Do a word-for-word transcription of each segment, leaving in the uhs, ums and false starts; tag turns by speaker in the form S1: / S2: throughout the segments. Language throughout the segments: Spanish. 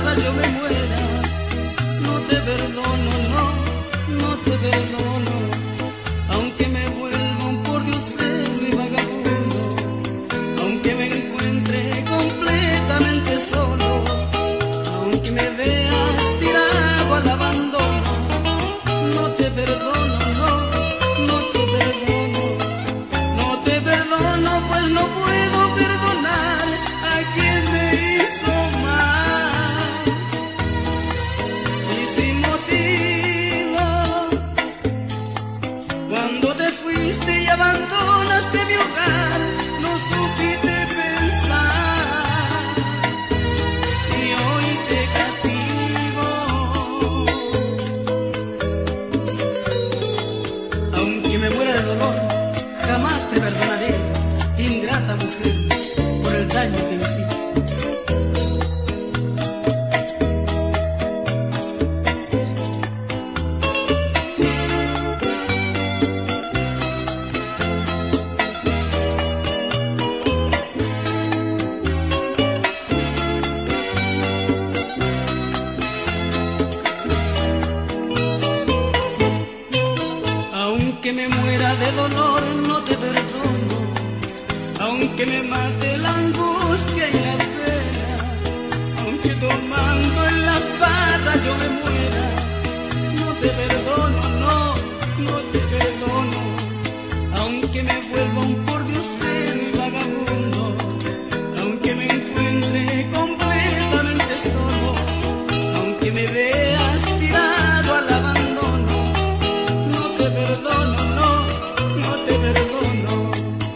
S1: barra yo me muera, no te perdono, no, no te perdono, aunque me vuelva un pordiosero y vagabundo, aunque me encuentre completamente solo, aunque me veas tirado al abandono, no te perdono, no, no te perdono, no te perdono, pues no puedo perdonar a quien me hizo mal y sin motivo. Cuando te fuiste y abandonaste mi hogar, no supiste pensar y hoy te castigo. Aunque me muera de dolor, jamás te perdonaré, ingrata mujer, por el daño que me hiciste. Aunque me muera de dolor, no te perdono, aunque me mate la angustia y la pena, aunque tomando en las barras yo me muera, no te perdono, no, no te perdono, aunque me vuelva un pordiosero y vagabundo, aunque me encuentre completamente solo, aunque me veas tirado al abandono, no te perdono, no, no te perdono.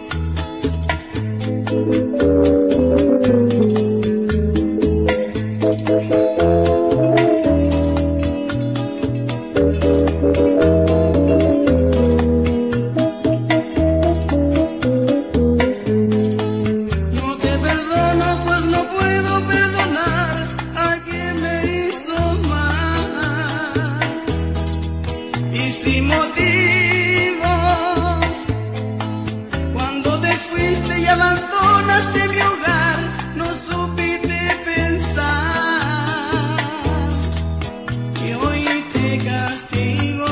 S1: No te perdono, pues no puedo perdonar a quien me hizo mal y sin motivo. Cuando te fuiste y abandonaste mi hogar, no supiste pensar y hoy te castigo.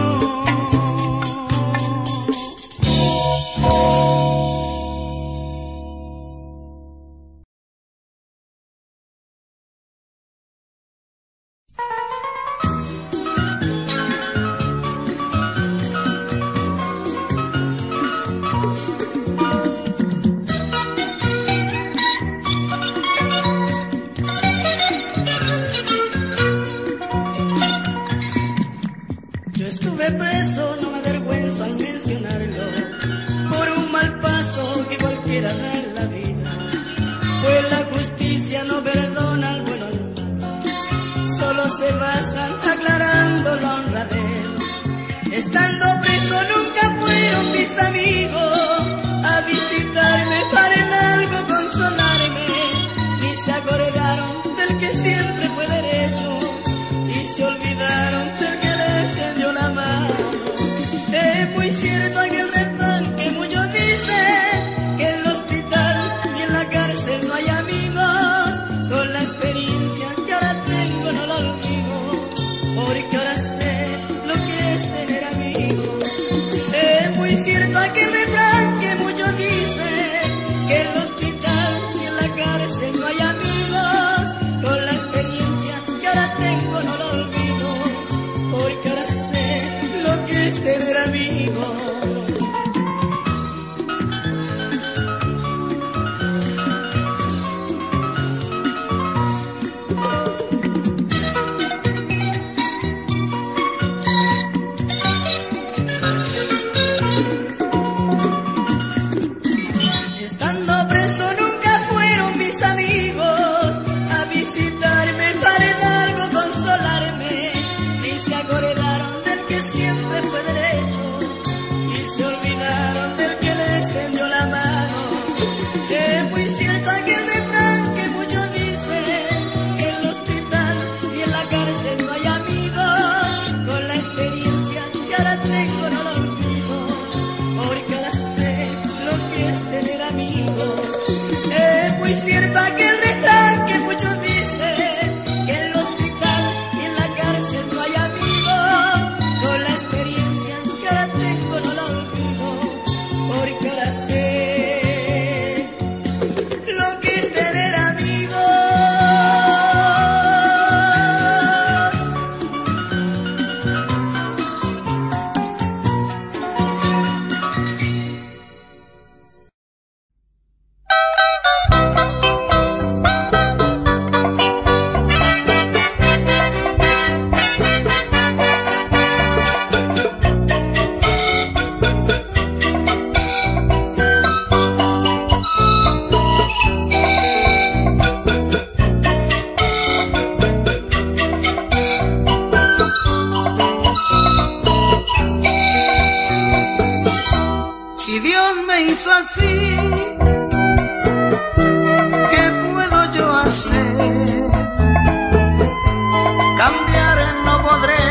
S1: Yo estuve preso, no me avergüenzo al mencionarlo, por un mal paso que cualquiera da en la vida, pues la justicia no perdona al bueno al malo, solo se basan aclarando la honradez. Estando preso nunca fueron mis amigos a visitarme para en algo consolarme, ni se acordaron del que siempre fue derecho y se olvidaron del que le extendió la mano. Es muy cierto aquel refrán que muchos dicen, que en el hospital ni en la cárcel no hay amigos. Con la experiencia que ahora tengo no lo olvido, porque ahora sé lo que es tener amigos. Es muy cierto aquel refrán que muchos dicen, que en el hospital ni en la cárcel no hay amigos. Con la experiencia que ahora tengo no lo olvido, porque ahora sé lo que es tener amigos. Estando preso nunca fueron mis amigos a visitarme para en algo consolarme, y se acordaron del que siempre fue derecho y se olvidaron del que le extendió la mano. Es muy cierto aquel refrán que muchos dicen, que en el hospital y en la cárcel no hay amigos. Con la experiencia que ahora tengo no lo olvido, porque ahora sé lo que es tener amigos. Es muy cierto aquel refrán que muchos dicen, que en los así, ¿qué puedo yo hacer? Cambiar no podré,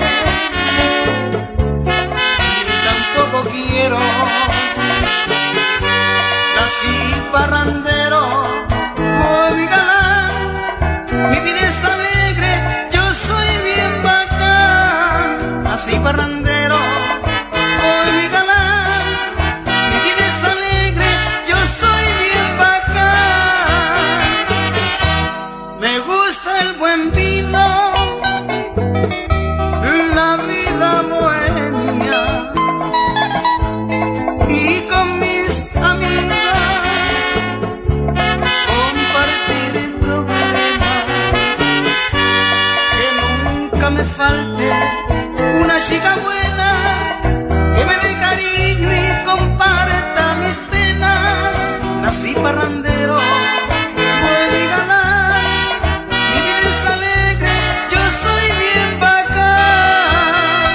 S1: y tampoco quiero. Nací parrandero, muy galán, mi vida es alegre, yo soy bien bacán. Nací parrandero, muy galán, mi vida es alegre, yo soy bien bacán. Me gusta el buen vino, la vida bohemia, y con mis amigas compartir problemas. Que nunca me falte una chica buena que me dé cariño y comparta mis penas. Nací parrandero, buen y galán, mi vida es alegre, yo soy bien bacán.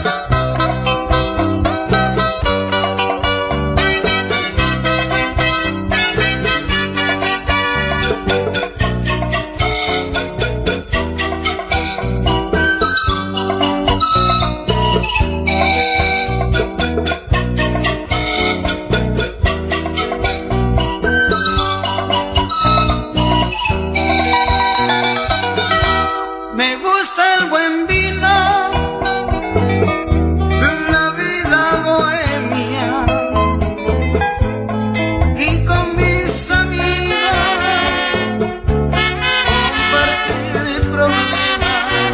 S1: Me gusta el buen vino, la vida bohemia, y con mis amigos compartir el problema.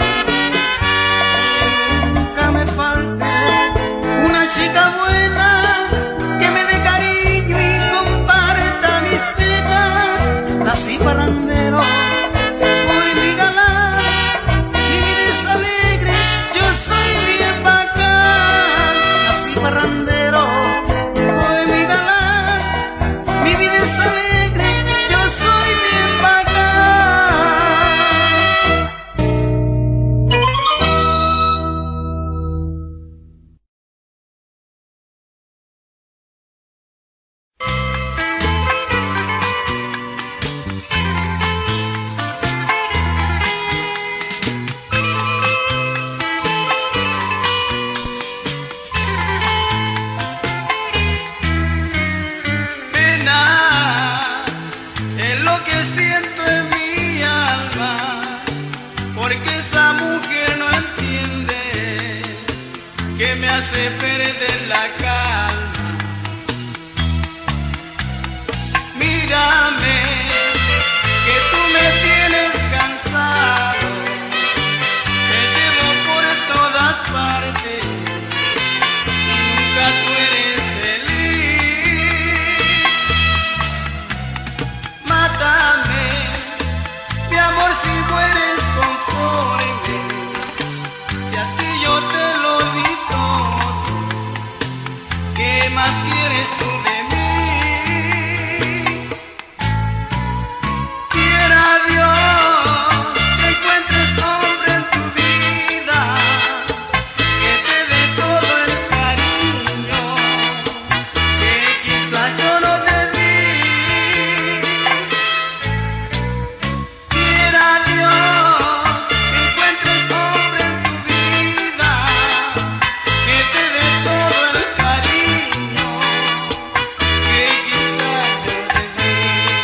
S1: Que nunca me falte una chica buena que me dé cariño y comparta mis penas. Nací parrandero, muy mi galán, mi vida es alegre, yo soy bien bacán. Nací parrandero, muy mi galán, mi vida es alegre, yo soy bien bacán. Pena es lo que siento en mi alma, porque esa mujer no entiende que me hace perder la calma. Mírame, que tú me tienes cansado, te llevo por todas partes, nunca tú eres feliz. Mátame, mi amor, si mueres conforme, si a ti yo te lo di todo, ¿qué más quieres tú de mí? Quiera Dios que encuentres hombre en tu vida, que te dé todo el cariño que quizás yo no te di. Quiera Dios que encuentres hombre en tu vida, que te dé todo el cariño que quizás yo te di.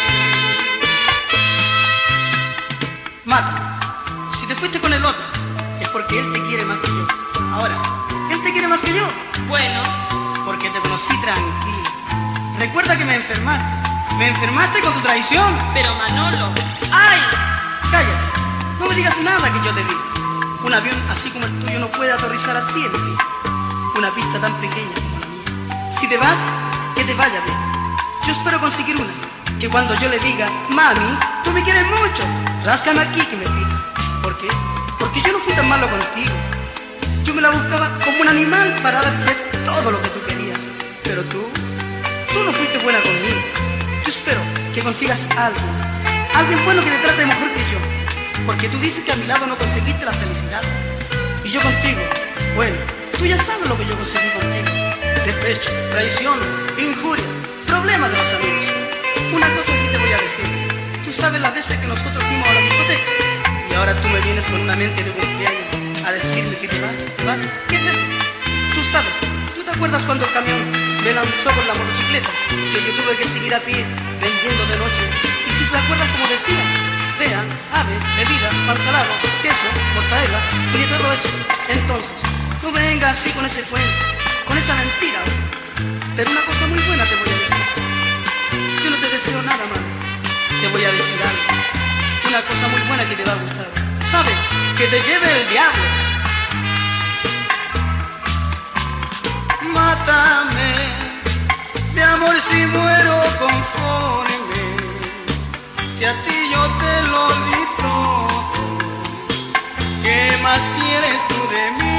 S1: Mata, si te fuiste con el otro, es porque él te quiere más que yo. Ahora, ¿él te quiere más que yo?
S2: Bueno,
S1: Porque te conocí tranquila. Recuerda que me enfermaste. Me enfermaste con tu traición.
S2: pero Manolo, ¡ay!
S1: Cállate, no me digas nada que yo te vi. Un avión así como el tuyo no puede aterrizar así en mí. Una pista tan pequeña como la mía. Si te vas, que te vaya bien. Yo espero conseguir una, que cuando yo le diga, mami, tú me quieres mucho, ráscame aquí que me pica. ¿Por qué? Porque yo no fui tan malo contigo. Yo me la buscaba como un animal para darte todo lo que tú querías. Pero tú, tú no fuiste buena conmigo. Yo espero que consigas algo, alguien bueno que te trate mejor que yo. Porque tú dices que a mi lado no conseguiste la felicidad. Y yo contigo, bueno, tú ya sabes lo que yo conseguí contigo. Despecho, traición, injuria,
S3: problema de los amigos. Una cosa sí te voy a decir. Tú sabes las veces que nosotros fuimos a la discoteca y ahora tú me vienes con una mente de cumpleaños a decirme que te vas, te vas. ¿Qué es eso? Tú sabes, ¿tú te acuerdas cuando el camión me lanzó con la motocicleta? Que yo tuve que seguir a pie vendiendo de noche. Y si te acuerdas como decía, fea, ave, bebida, pan salado, queso, mortadela y de todo eso. Entonces, no vengas así con ese cuento, con esa mentira. Pero una cosa muy buena te voy a decir. Yo no te deseo nada, mami. Te voy a decir algo. Una cosa muy buena que te va a gustar. ¿Sabes? Que te lleve el diablo. Mátame, mi amor, si muero conforme. Si a ti yo te lo di todo, ¿qué más quieres tú de mí?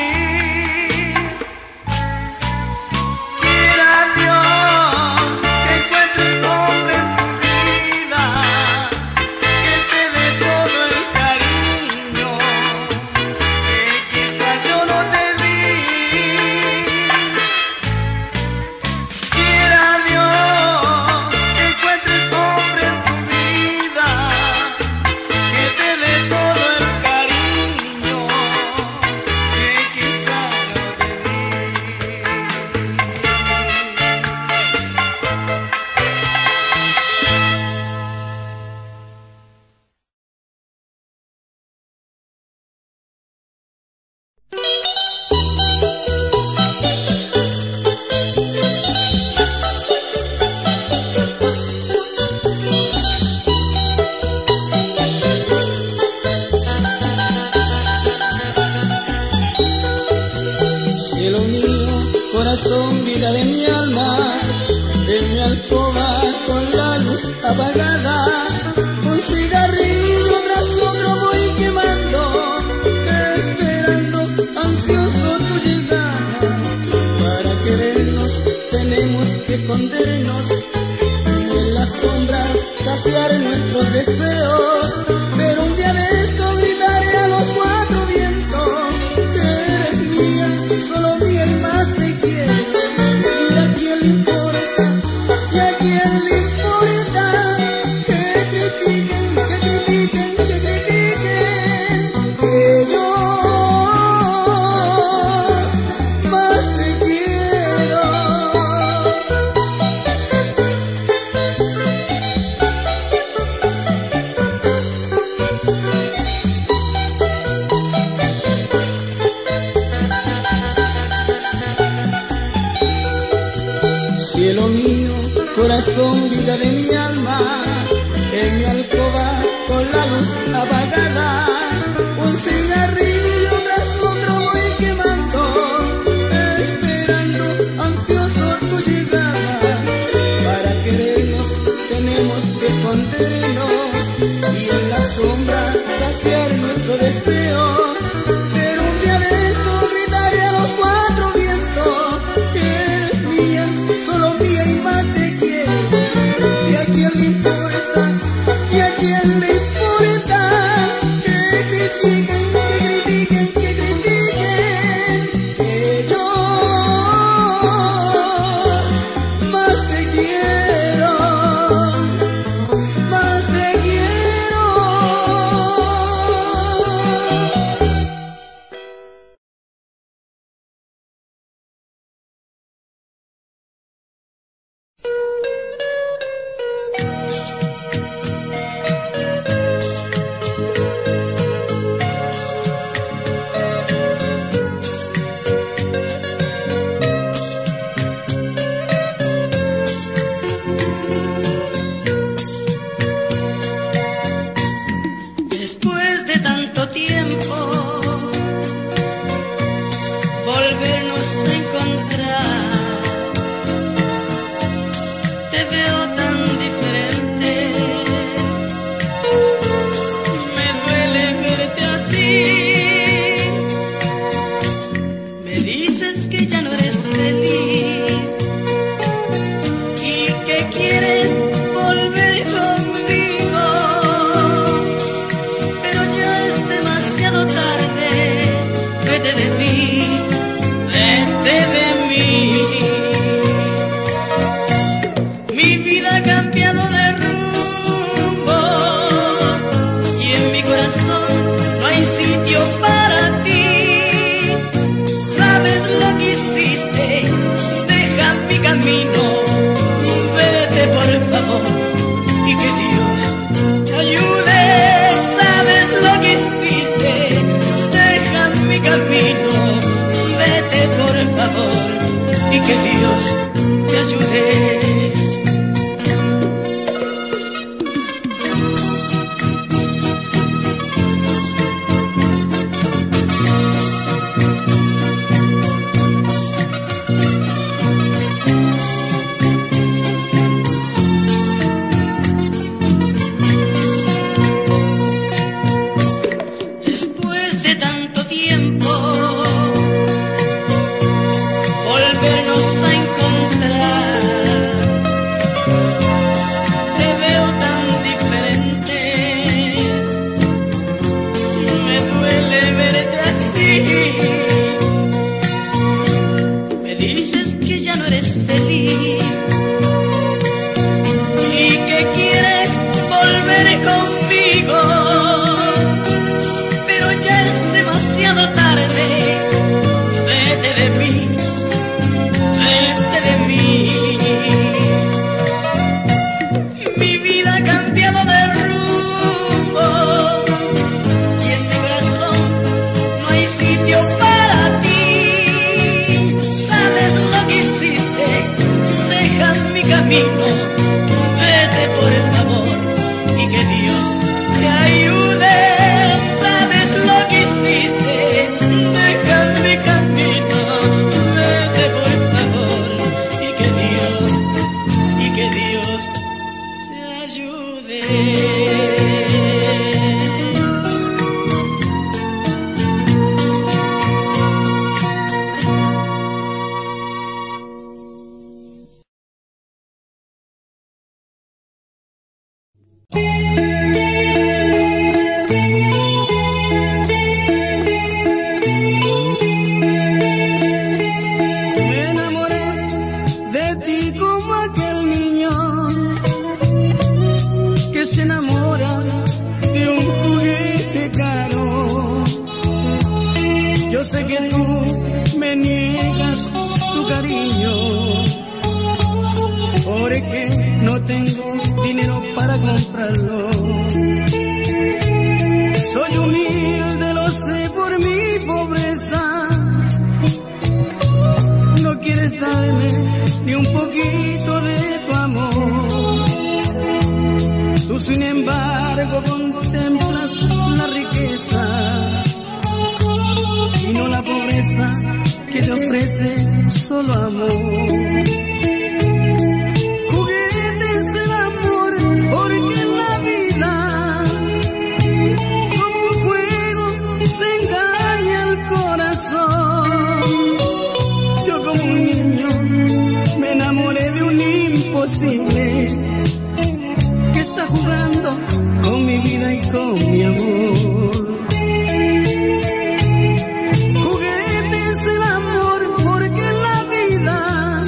S1: Corazón, vida de mi alma, en mi alcoba con la luz apagada, un cigarrillo tras otro voy quemando, esperando ansioso tu llegada. Para querernos tenemos que escondernos y en las sombras saciar nuestros deseos, pero un día de esto gritaré a los cuatro vientos que eres mía, solo mía y más te quiero. ¿Y a quién le importa? ¿Y a quién le importa? Que critiquen, que critiquen, que critiquen, que yo más te quiero. Cielo mío, corazón, vida de mi alma, en mi alcoba con la luz apagada, un cigarrillo tras otro voy quemando, esperando ansioso tu llegada. Para querernos tenemos que escondernos y en la sombra saciar nuestro deseo, pero un día de esto gritaré a los cuatro vientos que eres mía, solo mía y más te quiero. ¿Y a quién le importa? ¿Y a quién le importa? Que critiquen, que critiquen, que critiquen, que yo más te quiero, más te quiero. Después de tanto tiempo, volvernos a encontrar, te veo tan diferente, me duele verte así, me dices que ya no eres feliz y que quieres volver conmigo, pero ya es demasiado tarde. Vete de mí, vete de mí. sé que tú me niegas tu cariño, porque no tengo dinero para comprarlo. Soy humilde, lo sé por mi pobreza. No quieres darme ni un poquito de tu amor. Tú sin embargo contemplas la riqueza y no la pobreza que te ofrece solo amor. Juguete es el amor, porque en la vida como un juego se engaña el corazón. Yo como un niño me enamoré de un imposible que está jugando con mi vida y con mi amor. Juguete es el amor, porque en la vida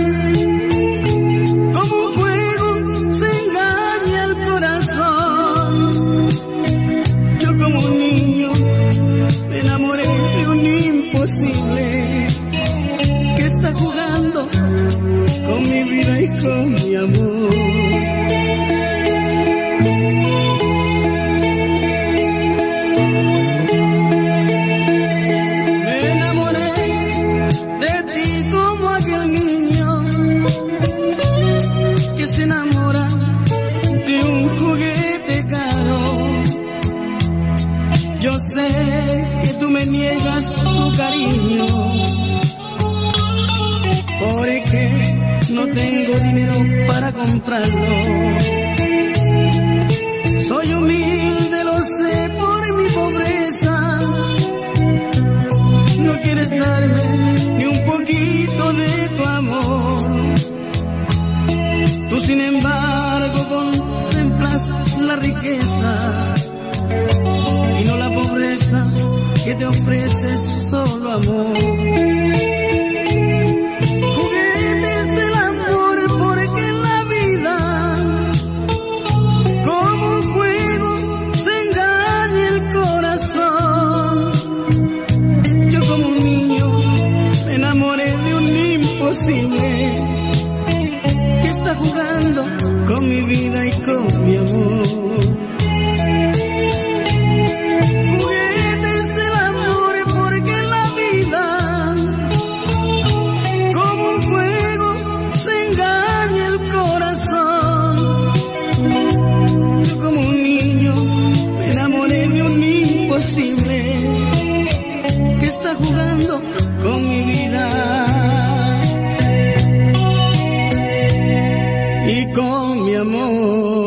S1: como un juego se engaña el corazón. Yo como un niño me enamoré de un imposible que está jugando con mi vida y con mi amor. Yo sé que tú me niegas tu cariño, porque no tengo dinero para comprarlo. Soy humilde, lo sé por mi pobreza. No quieres darme ni un poquito de tu amor. Tú sin embargo contemplas la riqueza y no la pobreza que te ofrece solo amor. Juguete es el amor, porque en la vida como un juego se engaña el corazón. Yo como un niño me enamoré de un imposible que está jugando con mi vida y con mi amor. Que está jugando con mi vida y con mi amor.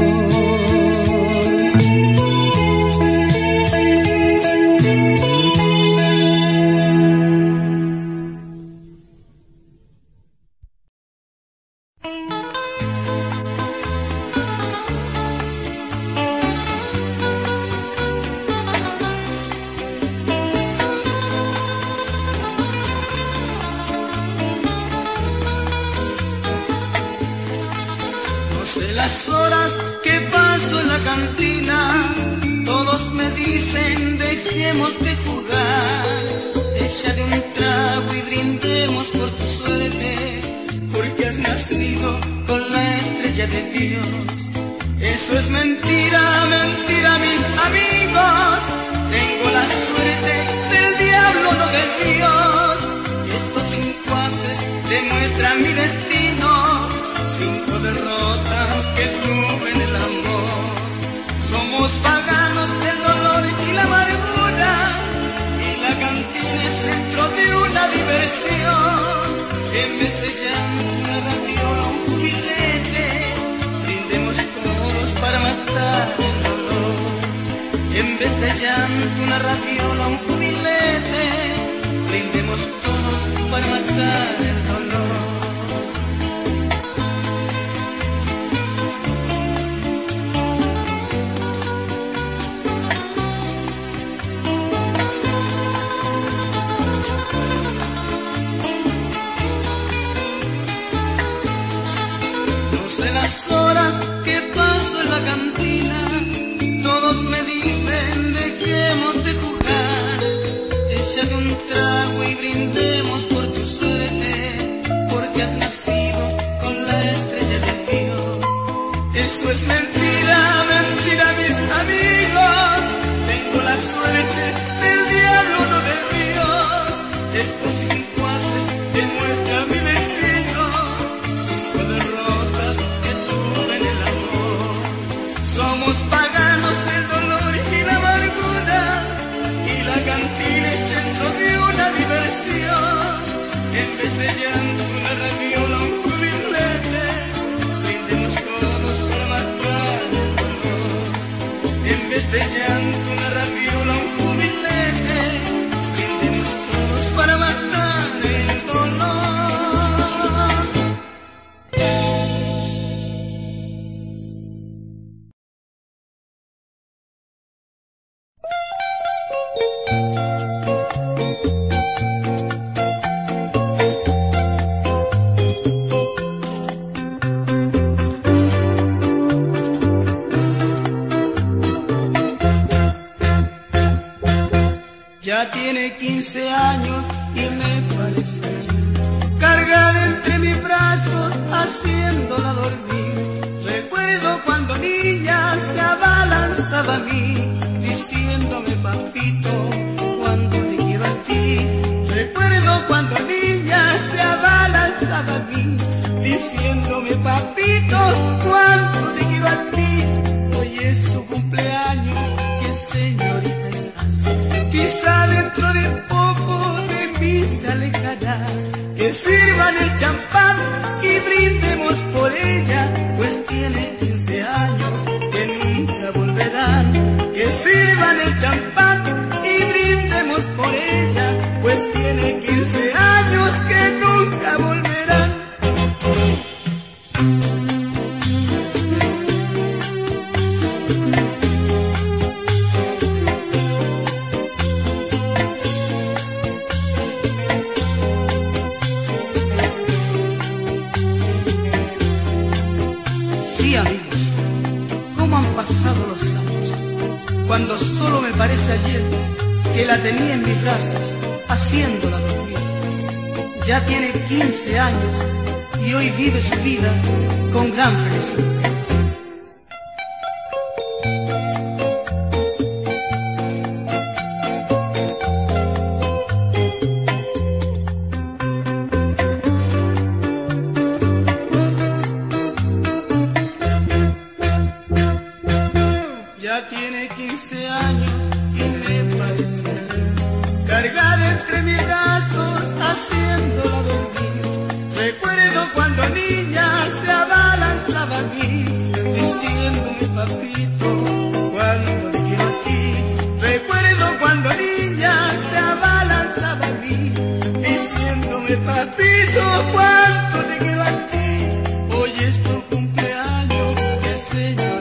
S3: Las horas que paso en la cantina, todos me dicen dejemos de jugar, échate un trago y brindemos por tu suerte, porque has nacido con la estrella de Dios. Eso es mentira, mentira mis amigos, tengo la suerte del diablo, no de Dios. Estos cinco haces demuestran mi destino, cinco derrotas que tuve en el amor. Somos paganos del dolor y la amargura, y la cantina es centro de una diversión. En vez de llanto, una radiola, un jubilete, brindemos todos para matar el dolor.
S1: brindemos por tu suerte, porque has nacido con la estrella de Dios. Eso es mentira, mentira, mis amigos. Tengo la suerte del diablo, no de Dios. Estos cinco haces demuestran mi destino, cinco derrotas que tuve en el amor. Somos paganos del dolor y la amargura, y la cantina es centro de una diversión. En vez de llanto, una rabiola, un jubilete, brindemos todos para matar el dolor. En vez de llanto, una rabiola, un jubilete, brindemos todos para matar el dolor. Ya tiene quince años y me parece ayer, cargada entre mis brazos, haciéndola dormir. Recuerdo cuando niña se abalanzaba a mí, diciéndome papito, cuando te quiero a ti. Recuerdo cuando niña se abalanzaba a mí, diciéndome papito, cuando te quiero a ti. Hoy es su cumpleaños, que señorita estás. Quizá dentro de poco de mí se alejará. Que sirvan el champán y brindemos por ella, pues tiene quince años que nunca volverán. Que sirvan el champán y brindemos por ella, pues tiene quince años que nunca volverán. Sí, amigos, cómo han pasado los años, cuando solo me parece ayer que la tenía en mis brazos, haciéndola dormir. Ya tiene quince años y hoy vive su vida con gran felicidad. Ya tiene quince años y me parece ayer, cargada entre mis brazos, haciéndola dormir. Recuerdo cuando niña se abalanzaba a mí, diciéndome papito, cuando te quiero a ti. Recuerdo cuando niña se abalanzaba a mí, diciéndome papito, cuando te quiero a ti. Hoy es tu cumpleaños, que señor.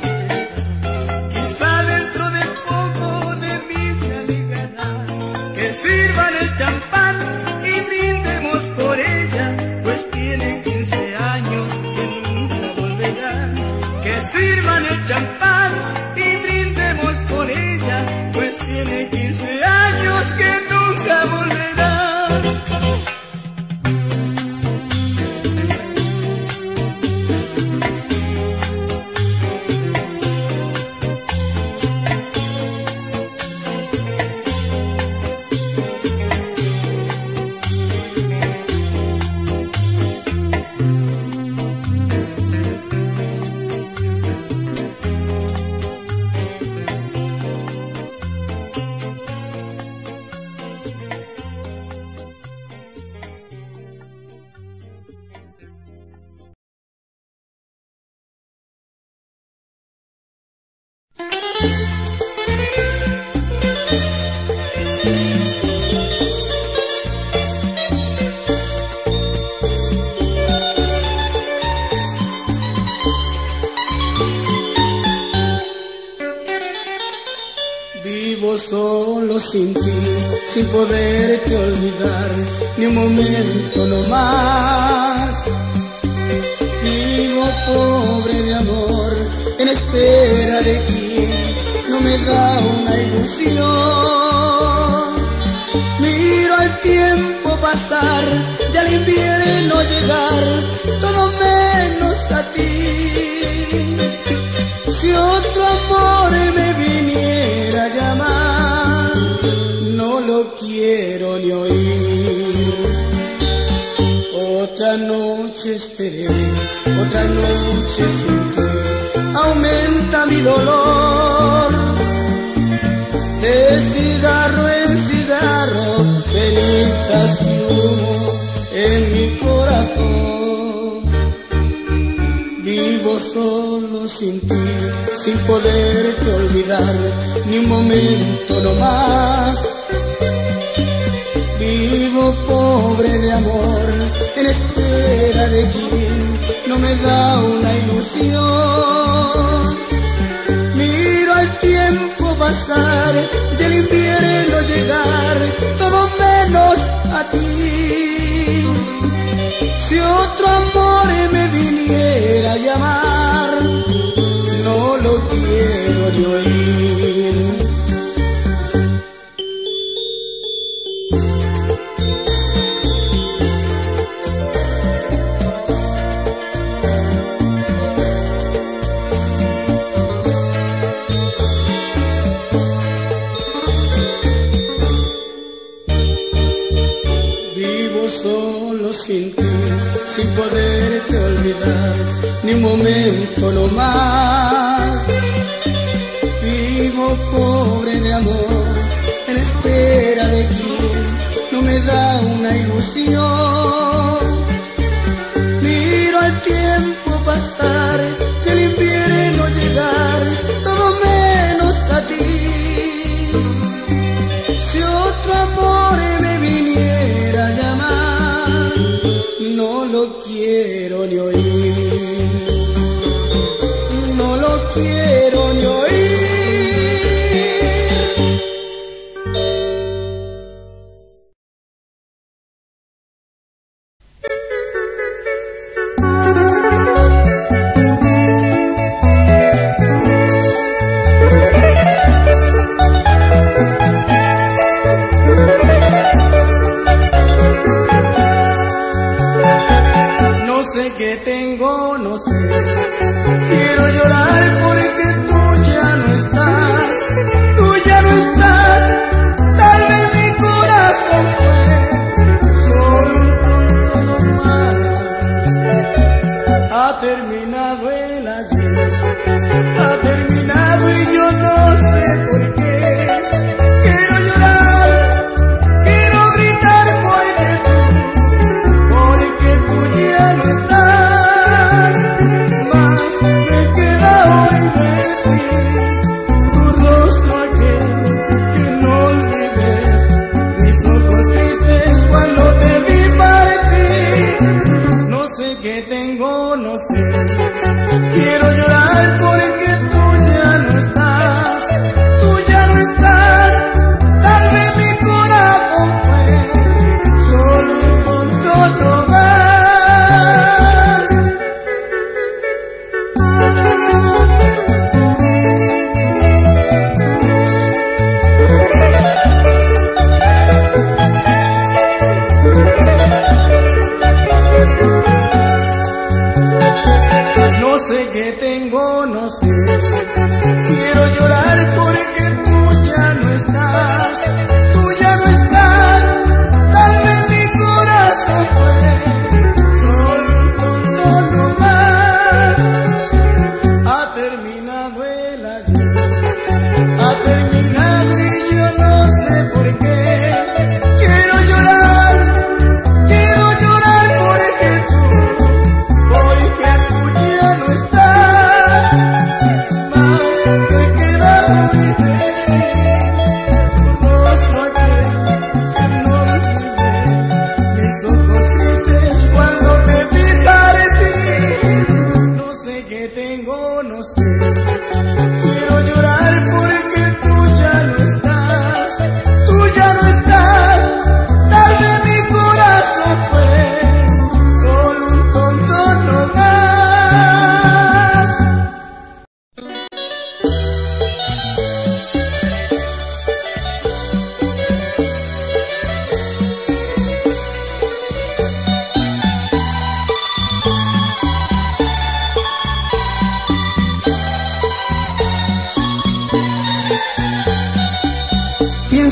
S1: Sirvan el champán y brindemos por ella, pues tiene quince años que nunca volverán. Que sirvan el champán y brindemos por ella, pues tiene quince años que nunca volverán.
S4: Vivo solo sin ti, sin poderte olvidar, ni un momento no más. Vivo pobre de amor, en espera de quien no me da una ilusión. Miro al tiempo el invierno llegar, todo menos a ti. Si otro amor me viniera a llamar, no lo quiero ni oír. Otra noche esperé, otra noche sin ti, aumenta mi dolor. De cigarro en cigarro, cenizas y humo en mi corazón. Vivo solo sin ti, sin poderte olvidar, ni un momento no más. Vivo pobre de amor, en espera de quien no me da una ilusión. Miro al tiempo pasar y el invierno llegar, todo menos a ti. Si otro amor me viniera a llamar, no lo quiero ni oír. Solo sin ti, sin poderte olvidar, ni un momento no más. Vivo pobre de amor, en espera de quien no me da una ilusión. Miro al tiempo pasar y el invierno llegar, todo menos a ti. Si otro amor me viniera a llamar, no lo quiero ni oír, no lo quiero ni oír. No sé qué tengo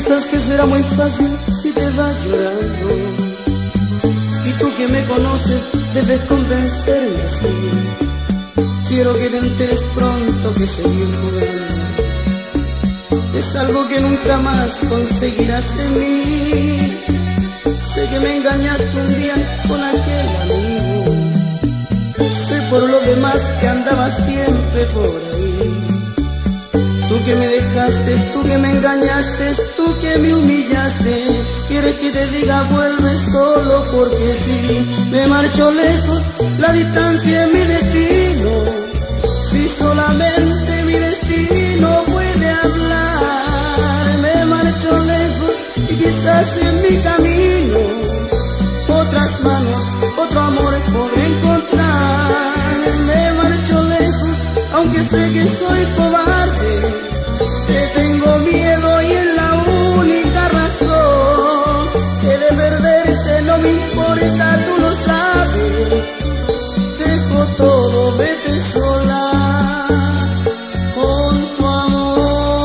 S4: Piensas que será muy fácil si te vas llorando, y tú que me conoces debes convencerme así. Quiero que te enteres pronto que seguir jugando es algo que nunca más conseguirás en mí. Sé que me engañaste un día con aquel amigo, sé por lo demás que andabas siempre por ahí. Tú que me dejaste, tú que me engañaste, tú que me humillaste. Quieres que te diga vuelve solo porque sí. Me marcho lejos, la distancia es mi destino. Si solamente mi destino puede hablar. Me marcho lejos y quizás en mi camino otras manos, otro amor podré encontrar. Me marcho lejos, aunque sé que soy cobarde. Te tengo miedo y es la única razón. Que de perderte no me importa, tú lo sabes. Dejo todo, vete sola con tu amor.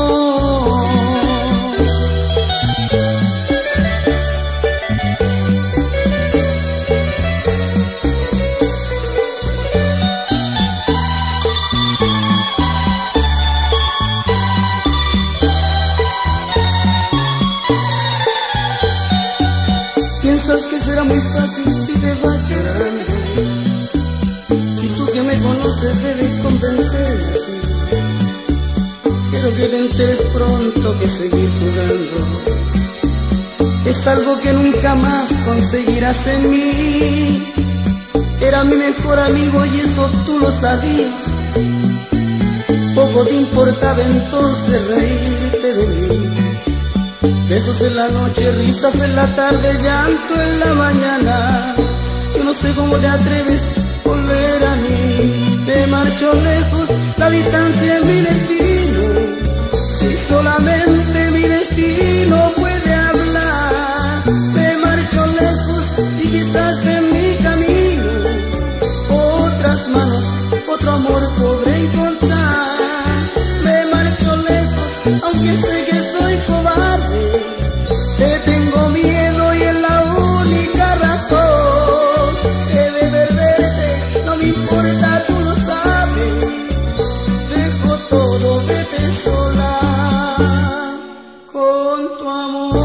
S4: Piensas que será muy fácil si te vas llorando, y tú que me conoces debes convencerme así. Quiero que te enteres pronto que seguir jugando es algo que nunca más conseguirás en mí. Era mi mejor amigo y eso tú lo sabías. Poco te importaba entonces reírte de mí. Besos en la noche, risas en la tarde, llanto en la mañana. Yo no sé cómo te atreves a volver a mí. Me marcho lejos, la distancia es mi destino. Si solamente mi destino puede hablar. Me marcho lejos y quizás en mi camino otras manos, otro amor podré encontrar. Me marcho lejos, aunque sé que soy cobarde. Te tengo miedo y es la única razón. Que de perderte no me importa, tú lo sabes. Dejo todo, vete sola con tu amor.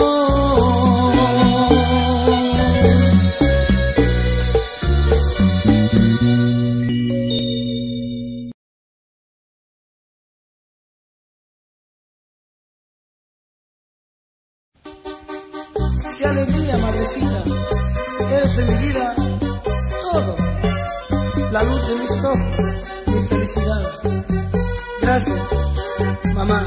S4: Qué alegría, madrecita, eres en mi vida todo, la luz de mis ojos, mi felicidad. Gracias, mamá.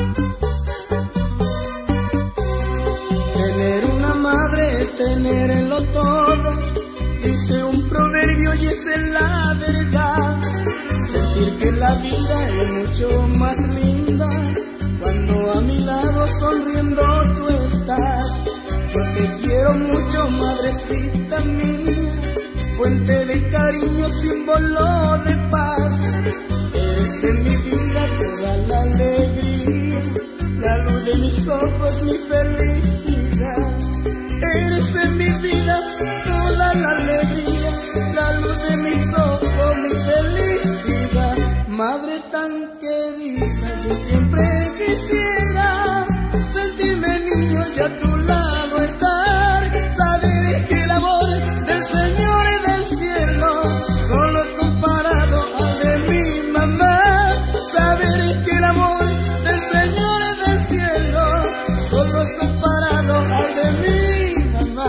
S4: Tener una madre es tenerlo todo, dice un proverbio y esa es la verdad. Sentir que la vida es mucho más linda cuando a mi lado sonriendo tú estás. Yo te quiero mucho, madrecita mía, fuente de cariño, símbolo de paz. Eres en mi vida toda la alegría, la luz de mis ojos, mi felicidad. Eres en mi vida toda la alegría, la luz de mis ojos, mi felicidad. Madre tan querida, yo siempre quisiera sentirme niño y a tu lado estar. Saber que el amor del Señor y del cielo solo es comparado al de mi mamá. Saber que el amor del Señor y del cielo solo es comparado al de mi mamá.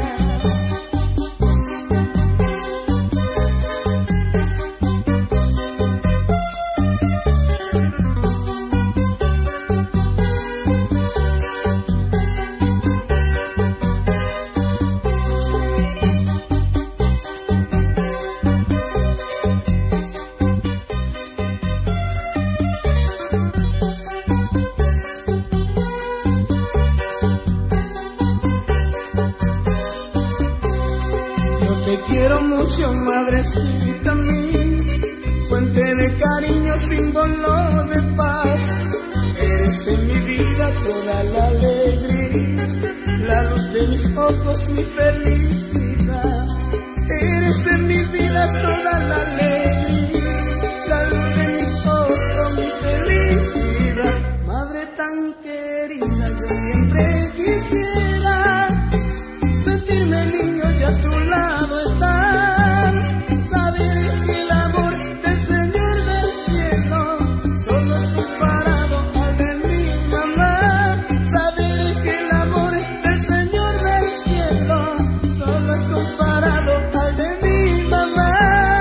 S4: Te quiero mucho, madrecita mía, fuente de cariño, símbolo de paz. Eres en mi vida toda la alegría, la luz de mis ojos, mi felicidad. Eres en mi vida toda la alegría, la luz de mis ojos, mi felicidad. Madre tan querida, yo siempre quisiera sentirme niño y a tu lado estar, saber que el amor del Señor del cielo solo es comparado al de mi mamá, saber que el amor del Señor del cielo solo es comparado al de mi mamá.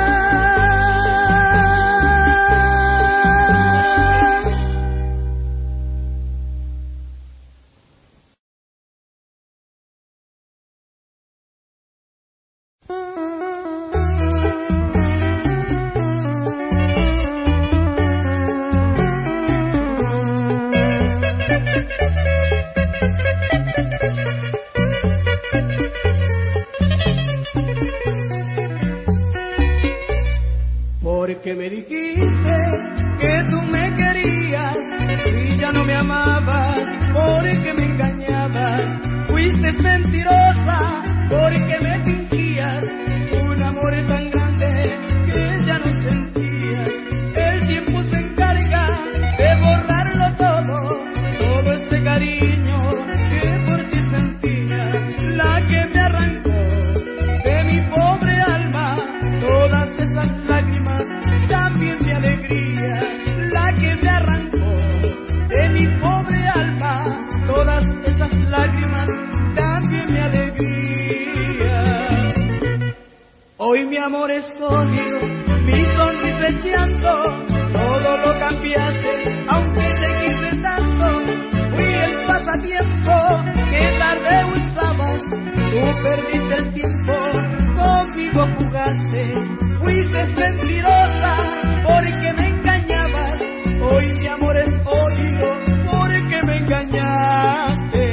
S4: Porque me dijiste que tú me querías, si ya no me amabas, porque me engañabas. Fuiste mentirosa, porque me fingías un amor tan grande que ya no sentías. El tiempo se encarga de borrarlo todo, todo ese cariño que por ti sentía. La que me arrancó de mi pobre alma todas esas lágrimas, también mi alegría. La que me arrancó de mi pobre alma todas esas lágrimas, también mi alegría. Hoy mi amor es odio, mi sonrisa es llanto, todo lo cambiaste, aunque te quise tanto. Fui el pasatiempo que tarde usabas, tú perdiste el tiempo, conmigo jugaste. Fuiste mentirosa, porque me engañabas. Hoy mi amor es odio, porque me engañaste.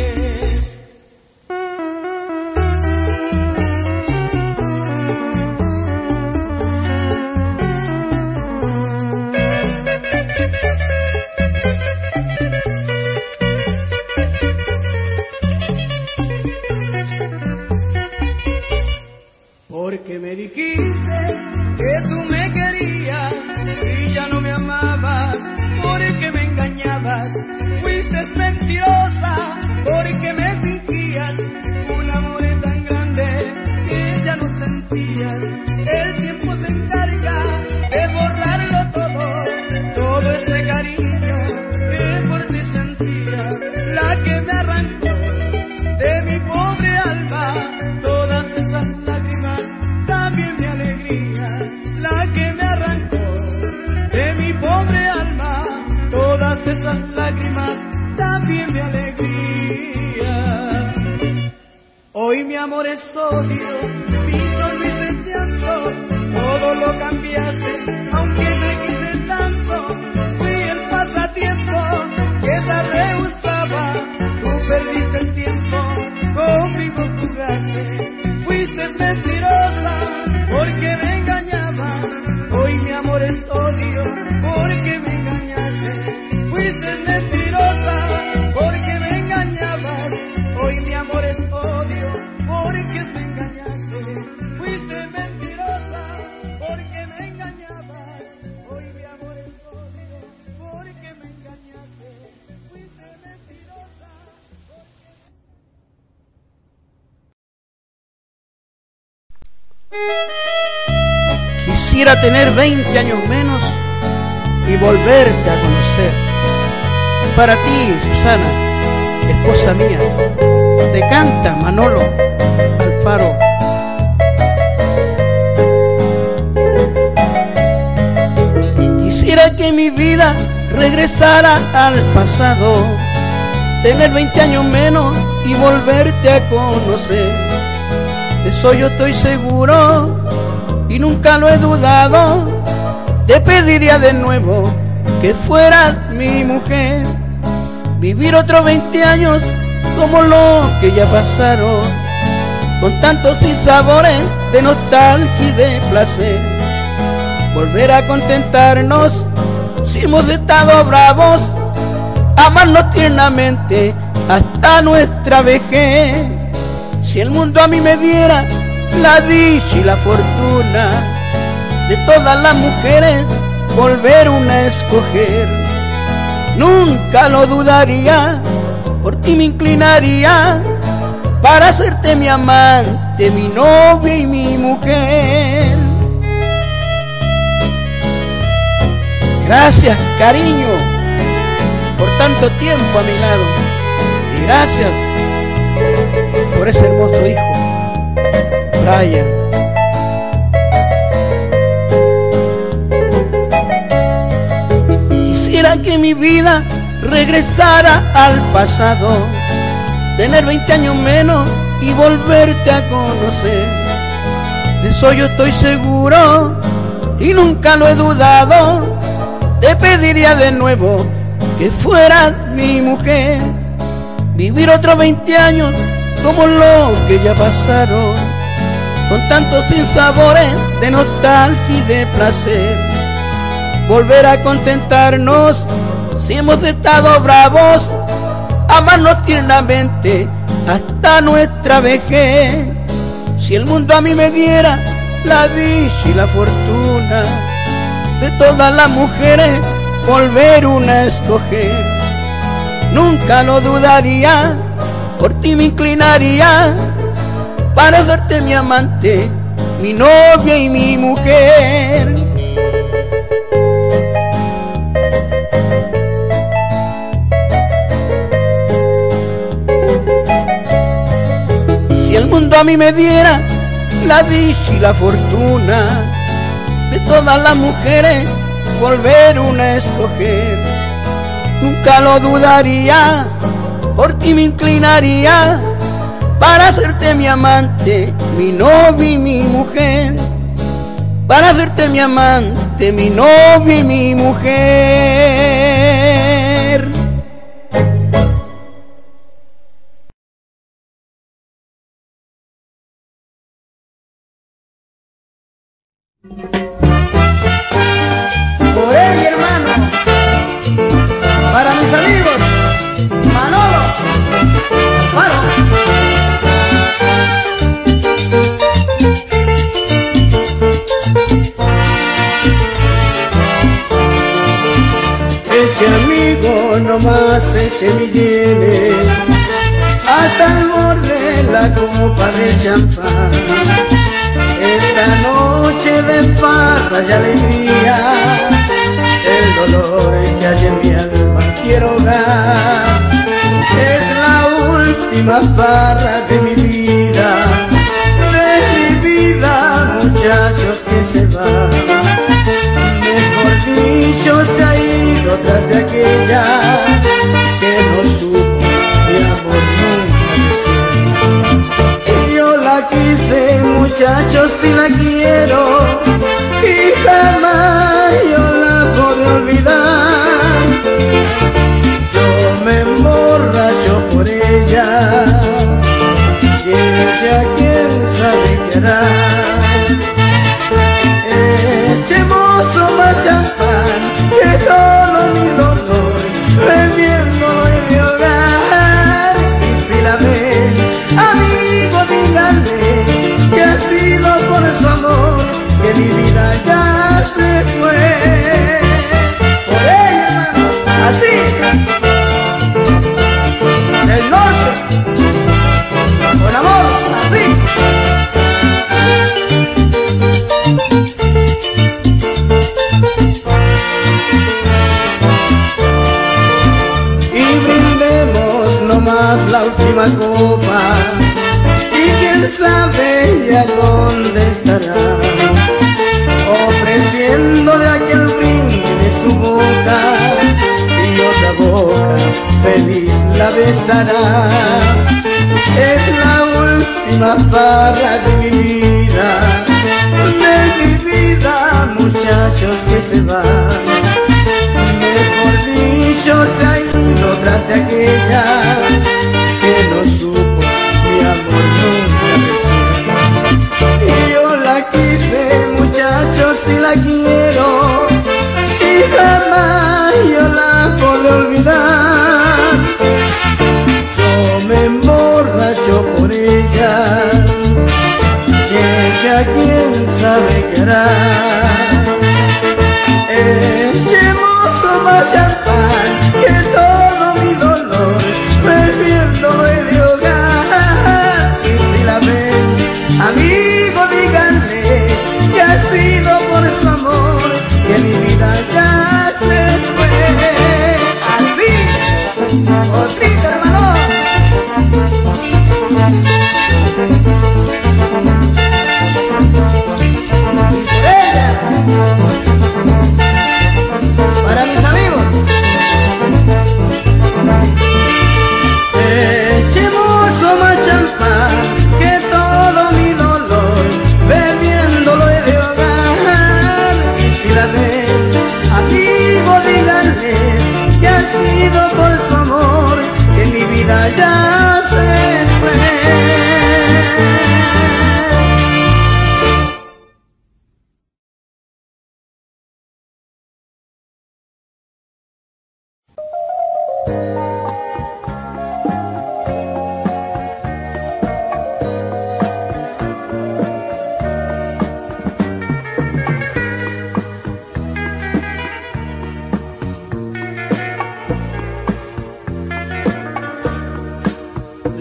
S4: Porque me dijiste que tú me querías, si ya no me amabas, porque me engañabas. Fuiste mentirosa, porque me fingías un amor tan grande que ya no sentías. El tiempo se encarga de borrarlo todo, todo ese cariño que por ti sentía. La que me arrancó de mi pobre alma todas esas lágrimas, también mi alegría. La que me arrancó de mi pobre alma todas esas lágrimas, también mi alegría. Hoy mi amor es odio, mi sonrisa es llanto, todo lo cambiaste, aunque te quise tanto. Fui el pasatiempo que tarde usaba, tú perdiste el tiempo, conmigo jugaste. Fuiste mentirosa, porque me engañabas. Hoy mi amor es odio, porque me engañaste. Fuiste mentirosa, porque me engañabas. Hoy mi amor es odio, porque me engañaste. Fuiste mentirosa, porque me engañabas. Hoy mi amor es odio, porque me engañaste. Fuiste mentirosa, porque...
S5: Quisiera tener veinte años menos y volverte a conocer. Para ti, Susana, esposa mía, te canta Manolo Alfaro. Quisiera que mi vida regresara al pasado, tener veinte años menos y volverte a conocer. De eso yo estoy seguro y nunca lo he dudado. Te pediría de nuevo que fueras mi mujer, vivir otros veinte años como los que ya pasaron, con tantos sinsabores de nostalgia y de placer. Volver a contentarnos si hemos estado bravos, amarnos tiernamente hasta nuestra vejez. Si el mundo a mí me diera la dicha y la fortuna de todas las mujeres volver una a escoger, nunca lo dudaría, por ti me inclinaría para hacerte mi amante, mi novia y mi mujer. Gracias, cariño, por tanto tiempo a mi lado, y gracias por ese hermoso hijo, Brian. Quisiera que mi vida regresara al pasado, tener veinte años menos y volverte a conocer. De eso yo estoy seguro y nunca lo he dudado. Te pediría de nuevo que fueras mi mujer, vivir otros veinte años como los que ya pasaron, con tantos sinsabores de nostalgia y de placer. Volver a contentarnos si hemos estado bravos, amarnos tiernamente hasta nuestra vejez. Si el mundo a mí me diera la dicha y la fortuna de todas las mujeres volver una a escoger, nunca lo dudaría, por ti me inclinaría para hacerte mi amante, mi novia y mi mujer. Si el mundo a mí me diera la dicha y la fortuna de todas las mujeres volver una a escoger, nunca lo dudaría, por ti me inclinaría para hacerte mi amante, mi novia y mi mujer, para hacerte mi amante, mi novia y mi mujer.
S4: Por él, hermano, para mis amigos, Manolo, Alfaro. Eche amigo, nomás eche mi llene, hasta el borde la copa de champán. Esta noche de farra y alegría, el dolor que hay en mi alma quiero dar. Es la última farra de mi vida, de mi vida, muchachos que se van. Mejor dicho, se ha ido tras de aquella que no supo mi amor nunca decir. Y yo la quise, muchachos, si la quiero, y jamás yo la podré olvidar. Yo me emborracho por ella, y ella quién sabe qué hará. Echemos más champán, que todo mi dolor bebiéndolo en mi hogar. Y si la ven, amigo, díganle que ha sido por su amor que mi vida ya se fue. Por ella, hermano, así, del norte, con amor, así. Y brindemos nomás la última copa, y quién sabe ya dónde estará, ofreciendo de aquel brinde de su boca, y otra boca feliz la besará. Es la última farra de mi vida, de mi vida, muchachos que se van. Mejor dicho, se ha ido tras de aquella que no supo mi amor nunca decir. Y yo la quise, muchachos, si la quiero, y jamás yo la podré olvidar.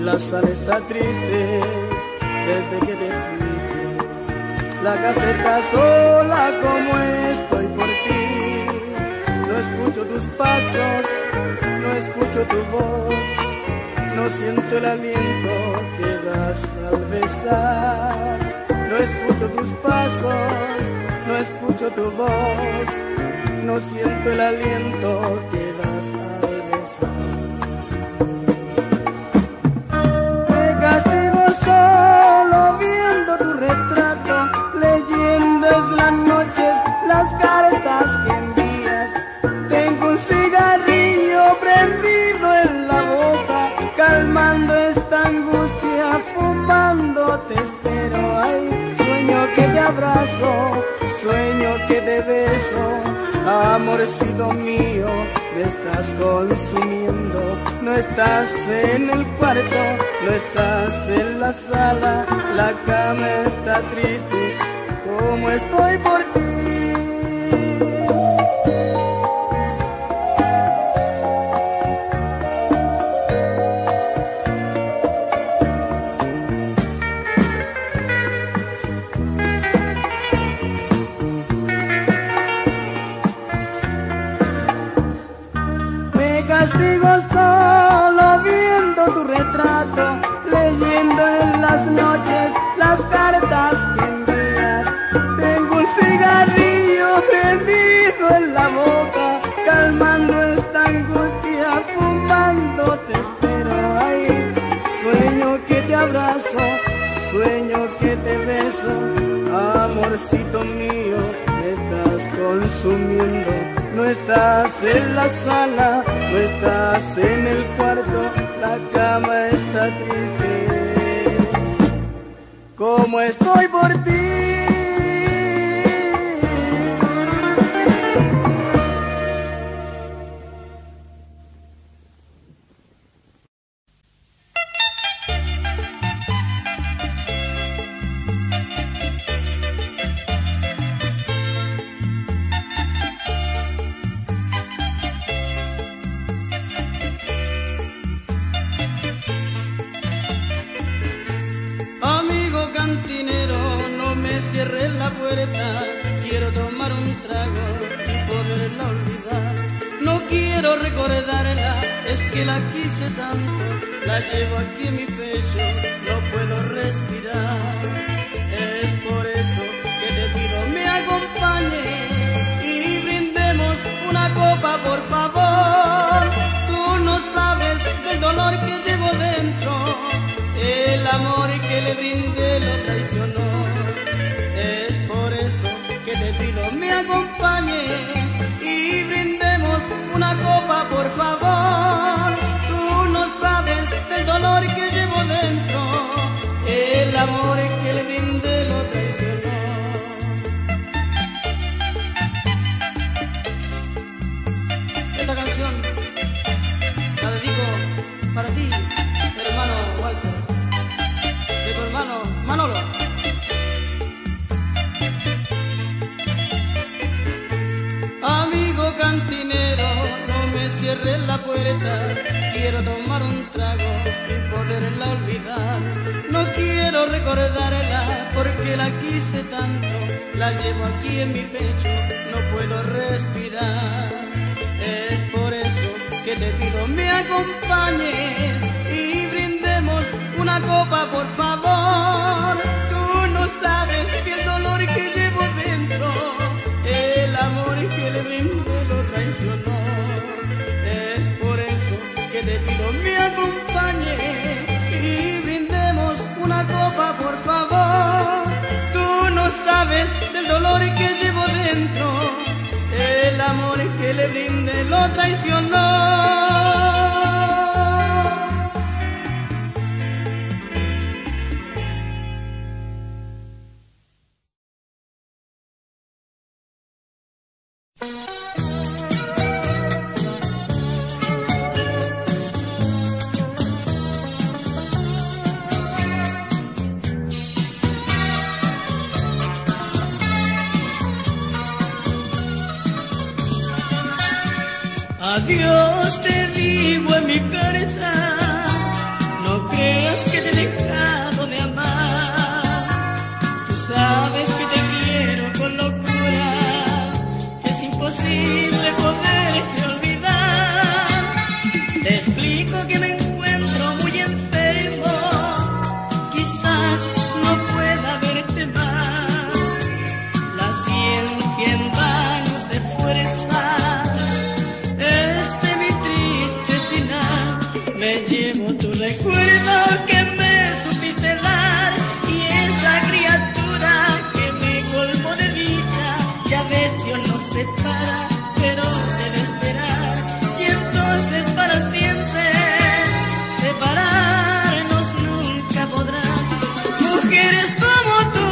S4: La sala está triste desde que te fuiste. La casa está sola como estoy por ti. No escucho tus pasos, no escucho tu voz. No siento el aliento que das al besar. No escucho tus pasos, no escucho tu voz. No siento el aliento que das al besar. Me castigo solo viendo tu retrato, leyendo en las noches las cartas que envías. Tengo un cigarrillo prendido en la boca, calmando esta angustia, fumando te espero. Ay, sueño que te abrazo, sueño que te beso. Amorcito mío, me estás consumiendo. No estás en el cuarto, no estás en la sala. La cama está triste, como estoy por ti. Castigo solo viendo tu retrato, leyendo en las noches las cartas que envías. Tengo un cigarrillo prendido en la boca, calmando esta angustia, fumando te espero. Ay, sueño que te abrazo, sueño que te beso. Amorcito mío, me estás consumiendo. No estás en la sala, no estás en el cuarto, la cama está triste, como estoy por ti. La puerta, quiero tomar un trago y poderla olvidar. No quiero recordarla, es que la quise tanto, la llevo aquí en mi pecho, no puedo respirar. Es por eso que te pido me acompañe y brindemos una copa, por favor. Tú no sabes del dolor que llevo dentro, el amor que le brindé lo traicionó. Te pido me acompañe y brindemos una copa, por favor. Tú no sabes del dolor que llevo dentro, el amor que le brindé lo traicionó. Esta canción la dedico para ti, hermano Walter, de tu hermano Manolo. Amigo cantinero, no me cierres la puerta, quiero tomar un trago y poderla olvidar. No quiero recordarla porque la quise tanto, la llevo aquí en mi pecho, no puedo respirar. Es por eso que te pido me acompañes y brindemos una copa, por favor. Tú no sabes que el dolor que llevo dentro, el amor que le brindé lo traicionó. Es por eso que te pido me acompañe y brindemos una copa, por favor. Tú no sabes del dolor que llevo dentro, el amor que le brindé lo traicionó.
S1: Adiós te digo en mi carta, no creas años que te he dejado de amar. Tú sabes que te quiero con locura, que es imposible poderte olvidar. Te explico que me encuentro muy enfermo, quizás no pueda verte más. La ciencia en vano se esfuerza, este mi triste final. Me llevo tu recuerdo que me supiste dar, y esa criatura que me colmó de dicha. Ya ves, Dios nos separa, pero debe esperar, y entonces para siempre separarnos nunca podrán. Mujeres como tú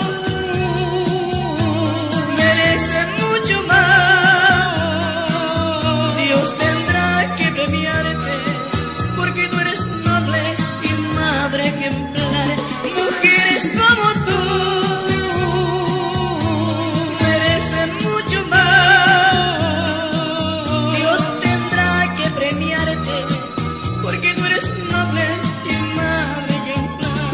S1: merecen mucho más. Dios tendrá que premiarte, porque tú eres noble y madre ejemplar. Mujeres como tú merecen mucho más. Dios tendrá que premiarte, porque tú eres noble y madre ejemplar.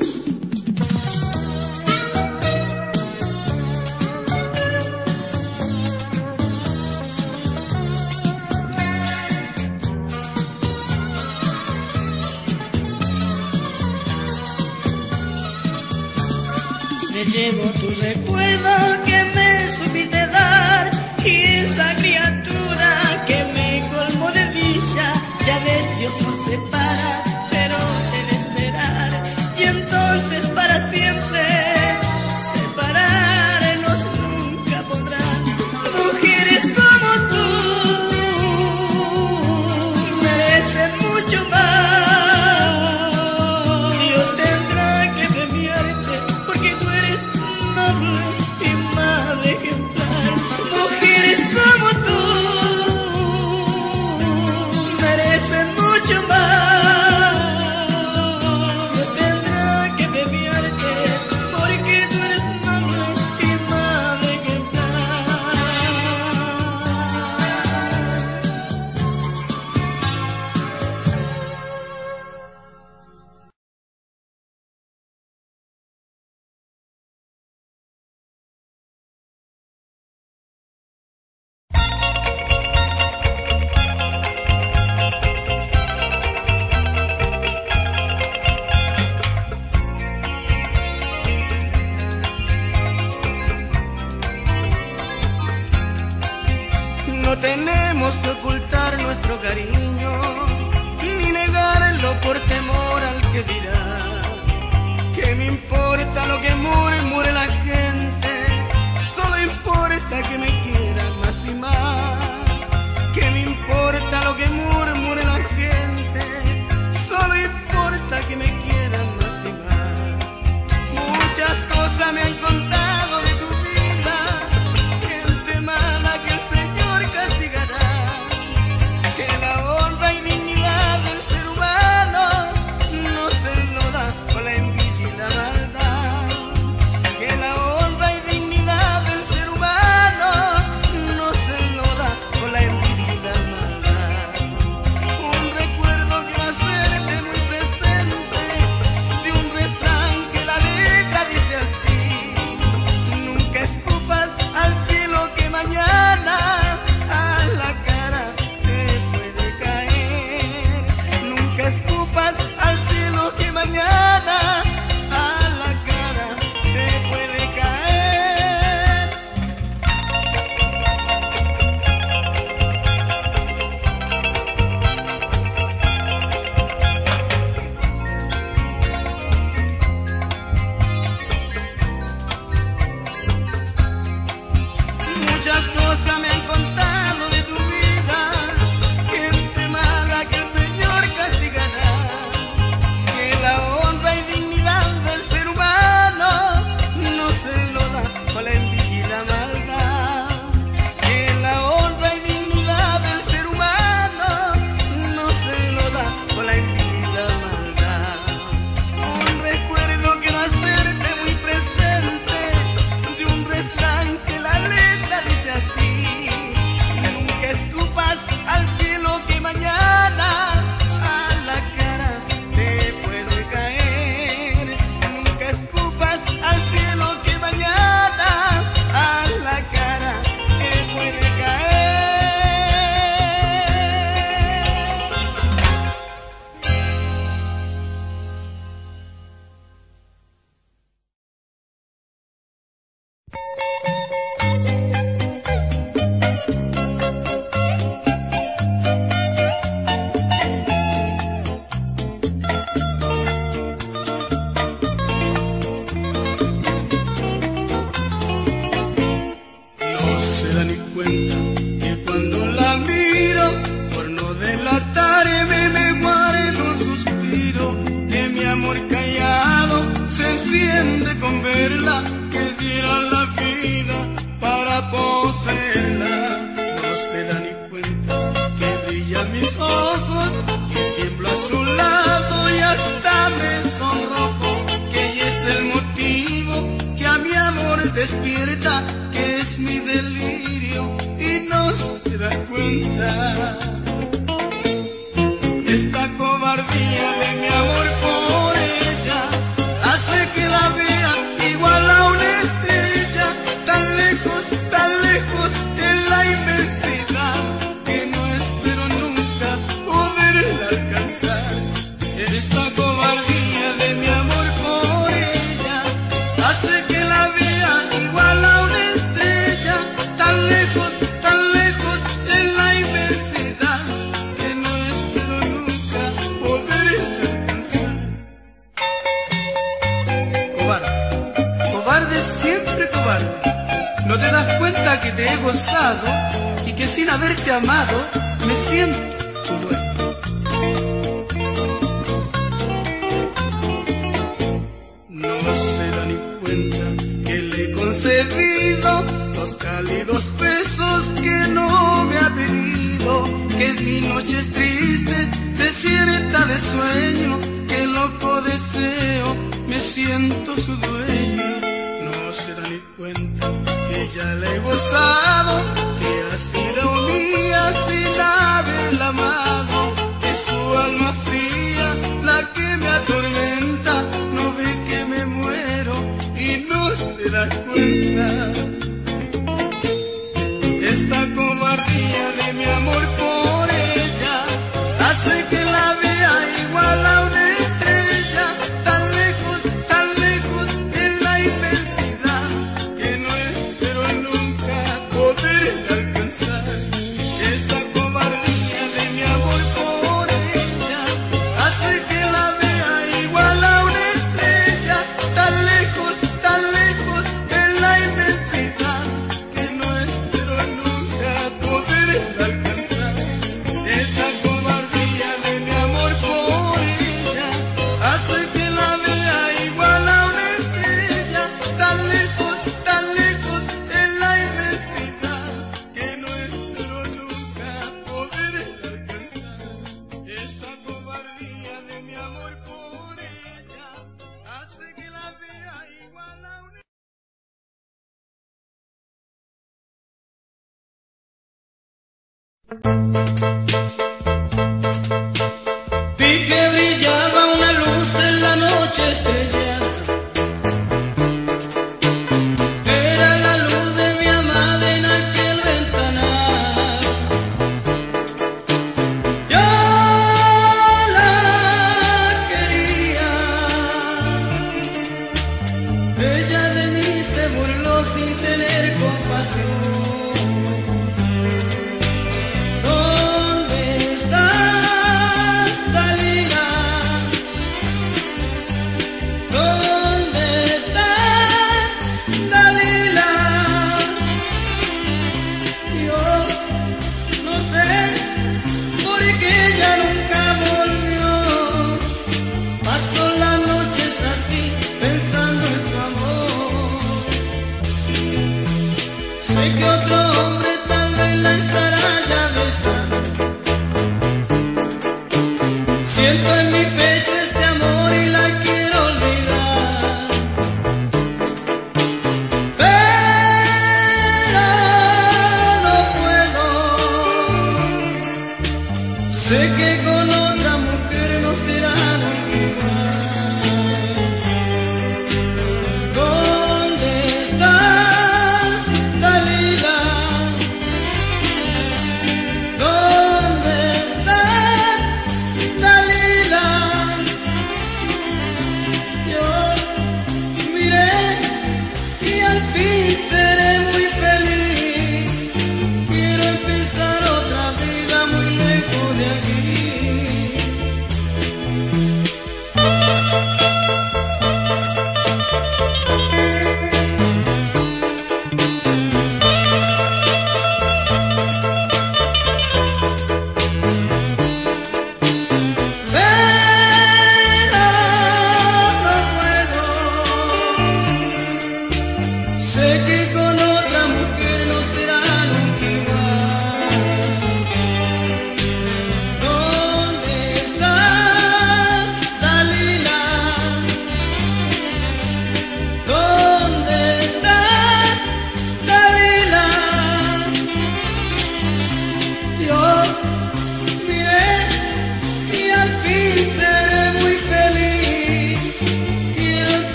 S1: Me llevo tu recuerdo que me supiste dar, y esa criatura que me colmó de dicha. Ya ves, Dios nos separa, pero debe esperar, y entonces para siempre separarnos nunca podrán. Mujeres como tú merecen mucho más. Dios tendrá que premiarte, porque tú eres noble y madre ejemplar. Mujeres como tú merecen mucho más. Dios tendrá que premiarte, porque tú eres noble y madre ejemplar.
S5: No tenemos que ocultar nuestro cariño, ni negarlo por temor al que dirá. ¿Qué me importa lo que murmure la gente? Solo importa que me quieran más y más. ¿Qué me importa lo que murmure la gente? Solo importa que me quieran más y más. Muchas cosas me han contado de tu vida, gente mala que el Señor castigará. Que la honra y dignidad del ser humano no se lo da con la envidia y la maldad. Que la honra y dignidad del ser humano no se lo da con la envidia y la maldad. Un recuerdo que va a serte muy presente
S4: diera la vida para poseerla. No se da ni cuenta que brillan mis ojos, que tiemblo a su lado y hasta me sonrojo, que ella es el motivo que a mi amor despierta, que es mi delirio y no se da cuenta. Esta cobardía de mi amor por ella hace que la vea igual a una estrella, tan lejos, tan lejos en la inmensidad, que no espero nunca poderla alcanzar. Esta cobardía de mi amor por ella hace que la vea igual a una estrella, tan lejos, tan lejos en la inmensidad, que no espero nunca poderla alcanzar. Cobarde, cobarde, siempre cobarde. ¿No te das cuenta que te he gozado y que sin haberte amado me siento tu dueño? No se da ni cuenta que le he concedido los cálidos besos que no me ha pedido, que en mis noches tristes, desierta de sueño, que loco deseo, me siento su dueño. No se da ni cuenta que ya la he gozado, que ha sido mía sin haberla amado, que su alma fría la que me atormenta, no ve que me muero y no se da cuenta. Esta cobardía de mi amor por ella hace que la vea igual a una estrella, tan lejos, tan lejos en la inmensidad, que no espero nunca poderla alcanzar. Esta cobardía de mi amor por ella hace que la vea igual a una estrella, tan lejos, tan lejos en la inmensidad, que no espero nunca poderla alcanzar. Esta cobardía de mi amor por ella hace que la vea igual a una estrella, tan lejos, tan lejos en la inmensidad, que no espero nunca poderla alcanzar. Esta cobardía de mi amor por ella hace que la vea igual a una
S1: Vi que brillaba una luz en la noche estrellada, era la luz de mi amada en aquel ventanal. Yo la quería, ella de mí se burló sin tener compasión. ¿Dónde estás, Dalila? ¿Dónde estás, Dalila? Yo no sé por qué ella nunca volvió. Paso las noches así pensando en su amor. Sé que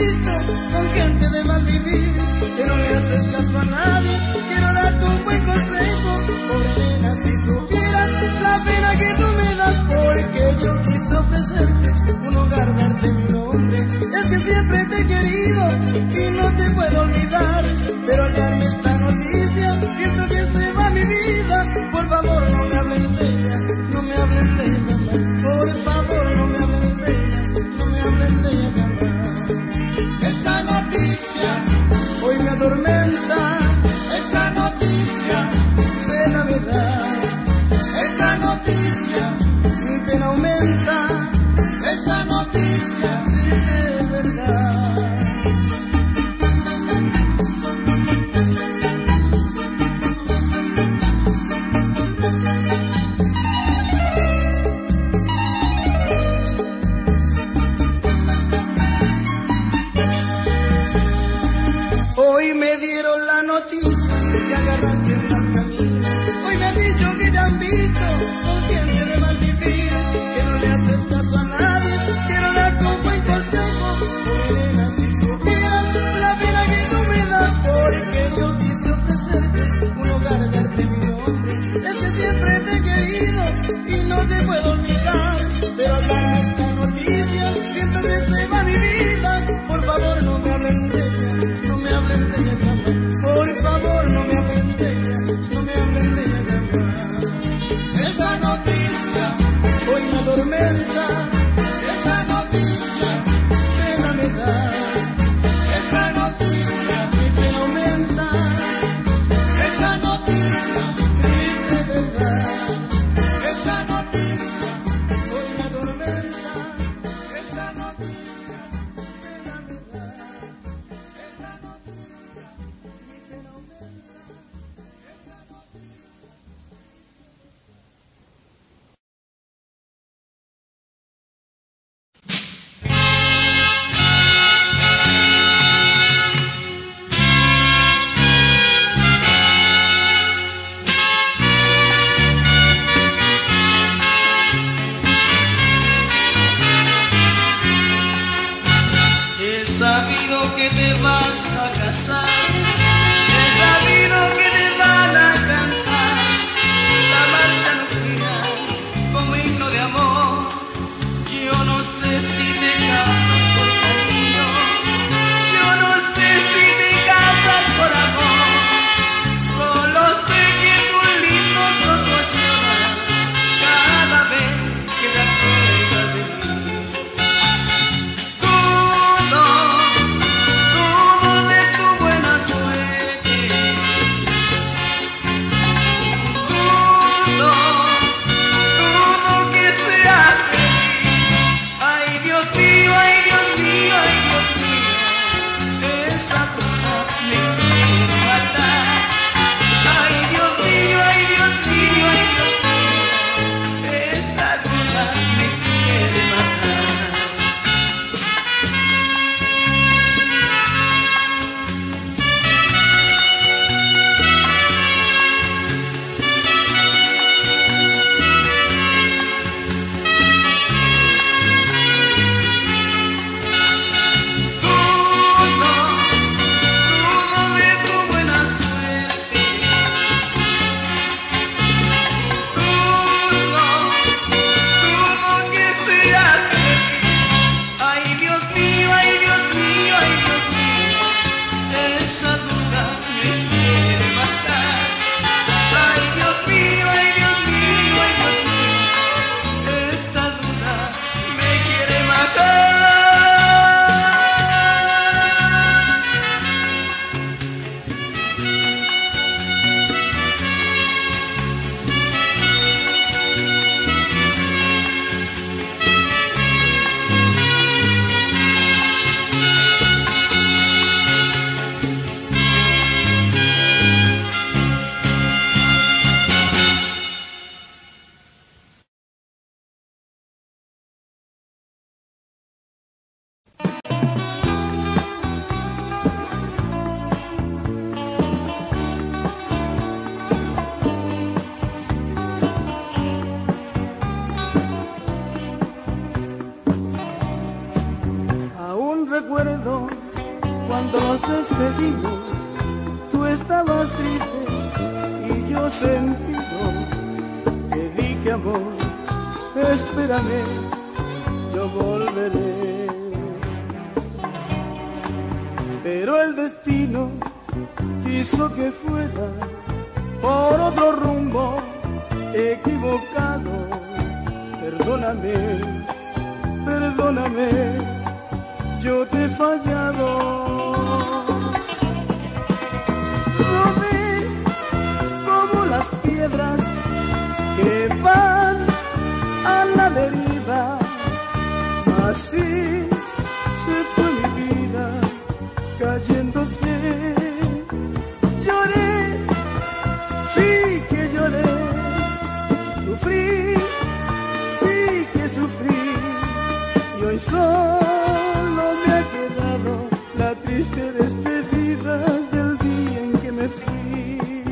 S4: visto con gente de mal vivir, que no le haces caso a nadie. Quiero darte un buen consejo, pobre nena, si supieras la pena que tú me das, porque yo quise ofrecerte un hogar, darte mi nombre. Es que siempre te he querido y no te puedo olvidar, pero al darme esta noticia siento que se va mi vida. Por favor no me hablen de ella, no me hablen de ella jamás. Por favor no me hablen de ella, no me hablen de ella jamás. Esta noticia hoy me atormenta, esta noticia pena me da, esta noticia mi pena aumenta, esta noticia es verdad. Hoy me dieron la noticia que agarraste el mal camino. Hoy me han dicho que te han visto con gente de mal vivir, que no le haces caso a nadie. Quiero darte un buen consejo, pobre nena, si supieras la pena que tú me das, porque yo quise ofrecerte un hogar, darte mi nombre. Es que siempre te he querido y no te puedo olvidar, pero al darme esta noticia siento que se va mi vida. Por favor no me hablen de ella, no me hablen de ella jamás. Por favor no me hablen de ella, no me hablen de ella jamás. Esa noticia hoy me atormenta, esa noticia pena me da, esa noticia mi pena aumenta, esa noticia triste verdad, esa noticia hoy me atormenta, esa noticia pena me da, esa noticia mi pena aumenta, esa noticia.
S1: He sabido que te vas a casar, he sabido que te van a cantar la marcha nupcial como himno de amor. Yo no sé si te casas por cariño, yo no sé si te casas por amor, solo sé que tus lindos ojos lloran cada vez que te acuerdas de mí. Dudo, dudo de tu buena suerte.
S4: recuerdo cuando nos despedimos. Tú estabas triste y yo sentido. Te dije, amor, espérame, yo volveré. Pero el destino quiso que fuera por otro rumbo equivocado. Perdóname, perdóname, yo te he fallado. Lo vi como las piedras que van a la deriva. Así se fue mi vida, cayéndose. Lloré, sí que lloré, sufrí, sí que sufrí, y hoy solo me ha quedado la triste despedida del día en que me fui.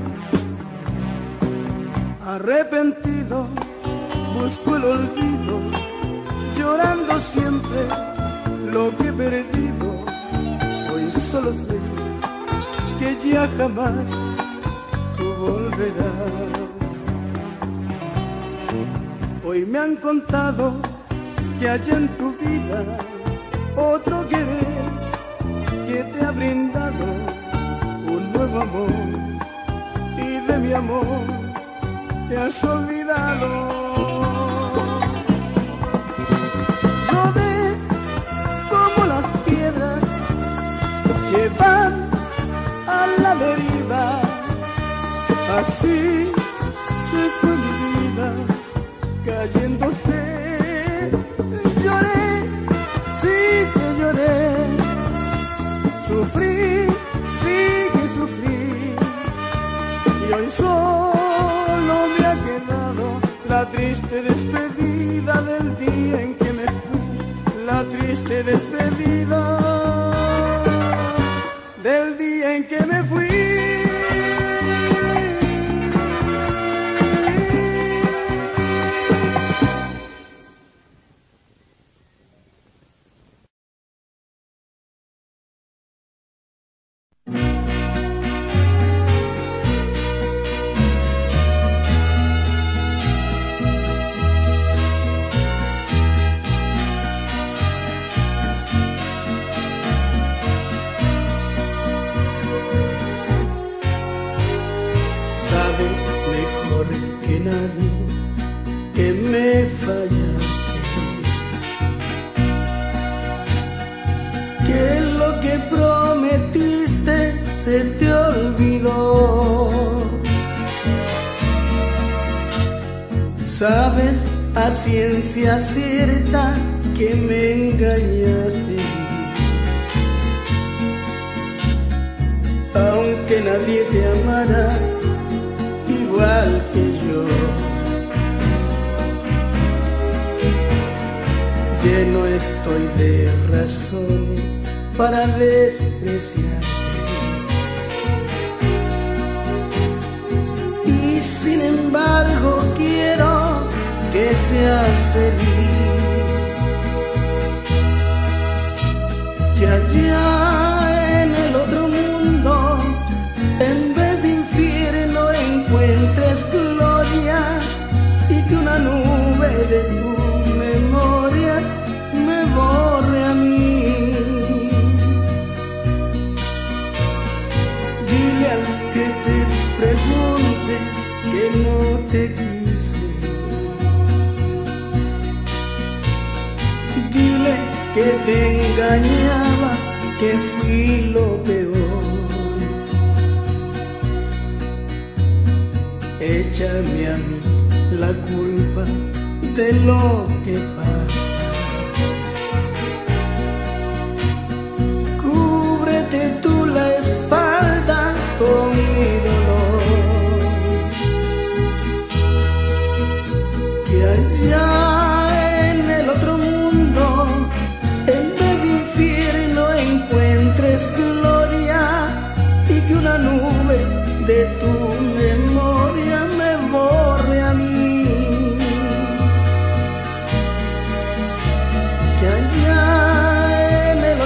S4: Arrepentido, busco el olvido, llorando siempre lo que he perdido. Hoy solo sé que ya jamás tú volverás. Hoy me han contado que hay en tu vida otro querer que te ha brindado un nuevo amor, y de mi amor te has olvidado. No ve como las piedras que van a la deriva. Así se fue mi vida, cayéndose. Lloré, sí que lloré, sufrí, sí que sufrí, y hoy solo me ha quedado la triste despedida del día en que me fui. La triste despedida del día en que me fui. Que nadie que me fallaste, que lo que prometiste se te olvidó. Sabes a ciencia cierta que me engañaste, aunque nadie te amara igual que yo. Lleno estoy de razones para despreciarte, y sin embargo quiero que seas feliz, que allá en el otro mundo en vez de infierno encuentres gloria, y que una nube de tu memoria me borre a mí. Dile al que te pregunte que no te quise, dile que te engañaba, que fui lo peor. Échame a mí la culpa de lo que pasa. Cúbrete tú la espalda con mi dolor, que allá en el otro mundo en vez de infierno encuentres gloria, y que una nube de tu memoria me borre a mí, que allá en el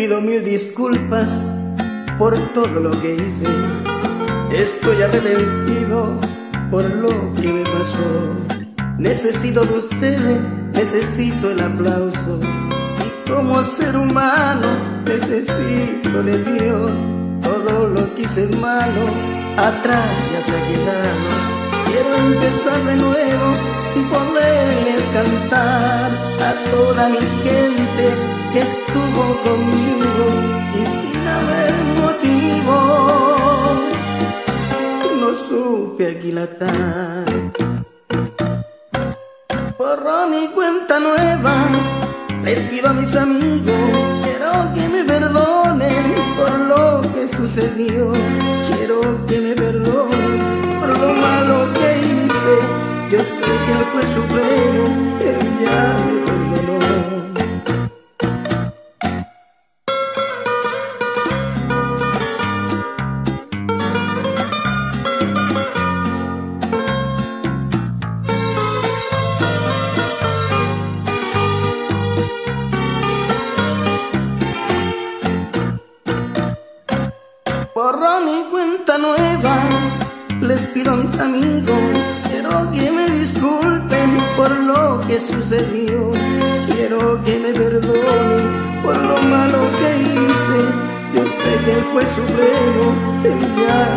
S5: pido mil disculpas por todo lo que hice. Estoy arrepentido por lo que me pasó. Necesito de ustedes, necesito el aplauso. Y como ser humano necesito de Dios. Todo lo que hice malo atrás ya se ha quedado. Quiero empezar de nuevo y poderles cantar a toda mi gente que estuvo conmigo y sin haber motivo no supe aquilatar. Borrón y cuenta nueva, les pido a mis amigos, quiero que me perdonen por lo que sucedió. Quiero que me perdonen por lo malo que hice. Yo sé que el juez supremo, él ya me perdonó. Borrón y cuenta nueva, les pido a mis amigos, quiero que me disculpen por lo que sucedió. Quiero que me perdonen por lo malo que hice. Yo sé que el juez supremo, él ya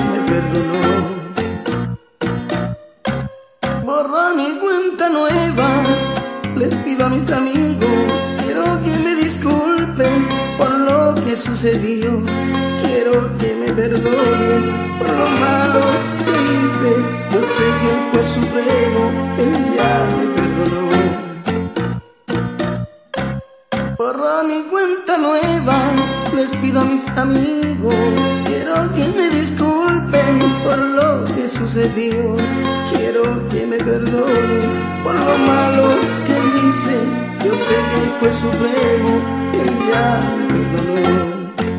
S5: me perdonó. Borrón y cuenta nueva, les pido a mis amigos, quiero que me disculpen por lo que sucedió. Quiero que me perdonen por lo malo que hice. Yo sé que el juez supremo, él ya me perdonó. Borrón y cuenta nueva, les pido a mis amigos, quiero que me disculpen por lo que sucedió. Quiero que me perdonen por lo malo que hice. Yo sé que el juez supremo, él ya me perdonó.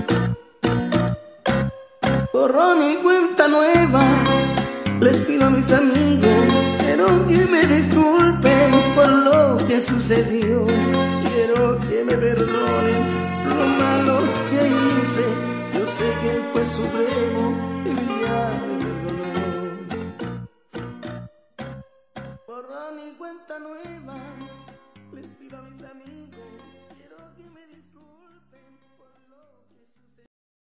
S5: Borrón y cuenta nueva, les pido a mis amigos, quiero que me disculpen por lo que sucedió. Quiero que me perdonen por lo malo que hice. Yo sé que el juez supremo, él ya me perdonó. Borrón y cuenta nueva, les pido a mis amigos, quiero que me disculpen por lo que sucedió.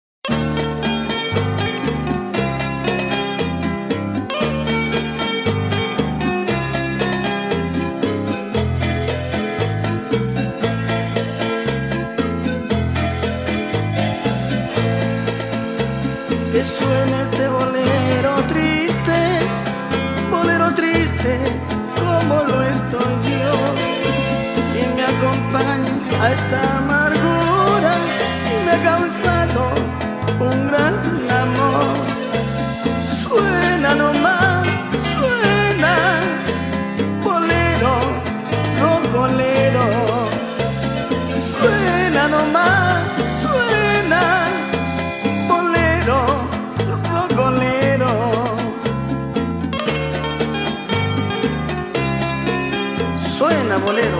S5: Que suene este bolero triste, bolero triste, como lo estoy yo, que me acompañe a esta amargura y me ha causado un gran amor. Suena nomás, suena, bolero, rocolero, suena nomás, suena, bolero, rocolero. Suena bolero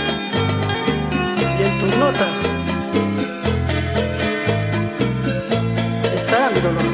S5: y en tus notas está mi dolor.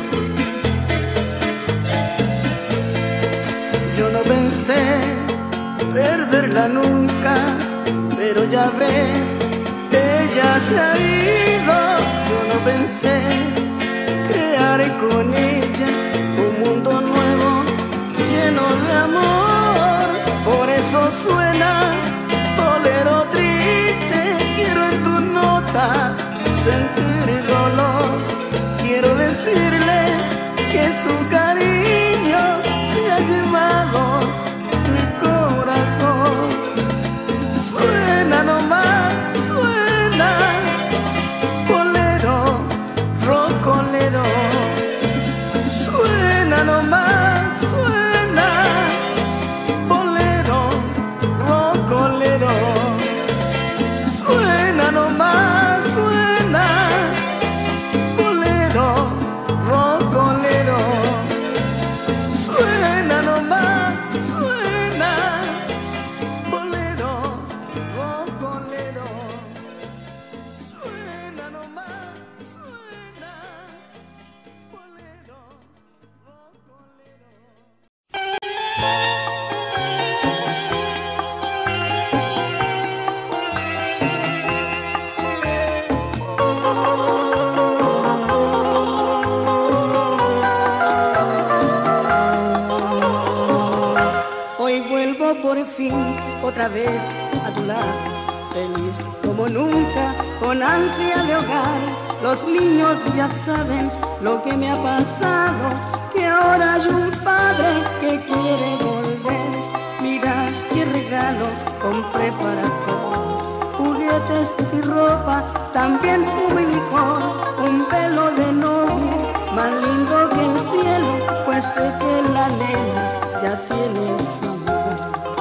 S5: Yo no pensé perderla nunca, pero ya ves, ella se ha ido. Yo no pensé crear con ella un mundo nuevo lleno de amor. Por eso suena bolero triste. Quiero en tu nota sentir el dolor. Quiero decirle que su cariño se ha llevado mi corazón. Suena nomás, suena, bolero, rocolero. Suena nomás, suena, bolero, rocolero. Suena nomás, suena, bolero, rocolero.
S1: fin otra vez a tu lado, feliz como nunca, con ansia de hogar. Los niños ya saben lo que me ha pasado, que ahora hay un padre que quiere volver. Mira qué regalo compré para todos, juguetes y ropa, también humo y licor, un velo de novia más lindo que el cielo, pues sé que la nena ya tiene su amor.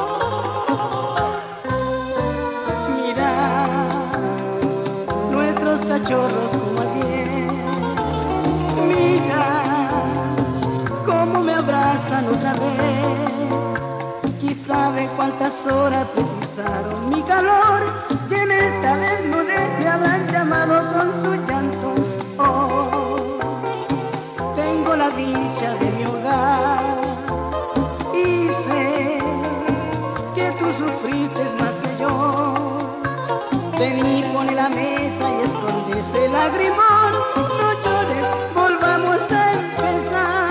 S1: Mira nuestros cachorros como ayer, mira cómo me abrazan otra vez. Quién sabe cuántas horas precisaron mi calor, y en esta desnudez me habrán llamado con su llanto. Oh, tengo la dicha de mi hogar y sé que tú sufriste más que yo. Vení, pone la mesa y esconde ese lagrimón. No llores, volvamos a empezar.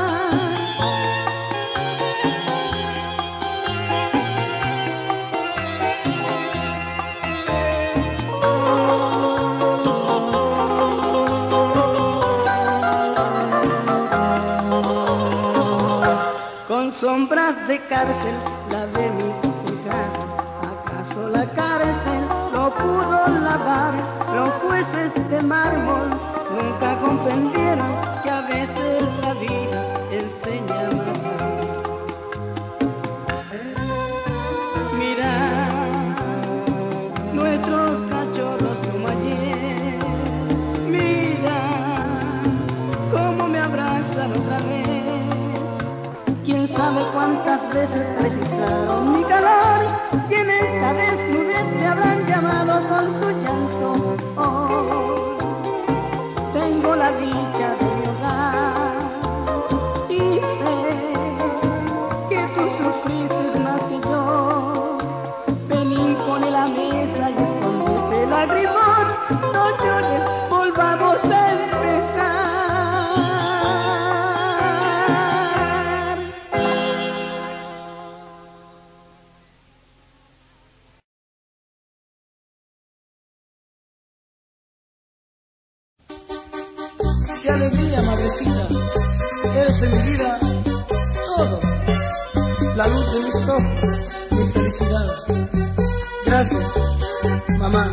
S1: Con sombras de cárcel la de mi pecado, ¿acaso la cárcel lo pudo lavar? Los jueces de mármol nunca comprendieron que a veces la vida enseña a matar. Mira nuestros cachorros como ayer, mira cómo me abrazan otra vez. Quién sabe cuántas veces precisaron mi calor, y en esta desnudez me habrán llamado con su llanto. Oh, tengo la dicha de mi hogar y sé que tú sufriste más que yo. Vení, pone la mesa y esconde ese lagrimón. No llores, volvamos a empezar.
S4: Qué alegría, madrecita, eres en mi vida todo, la luz de mis ojos, mi felicidad. Gracias, mamá.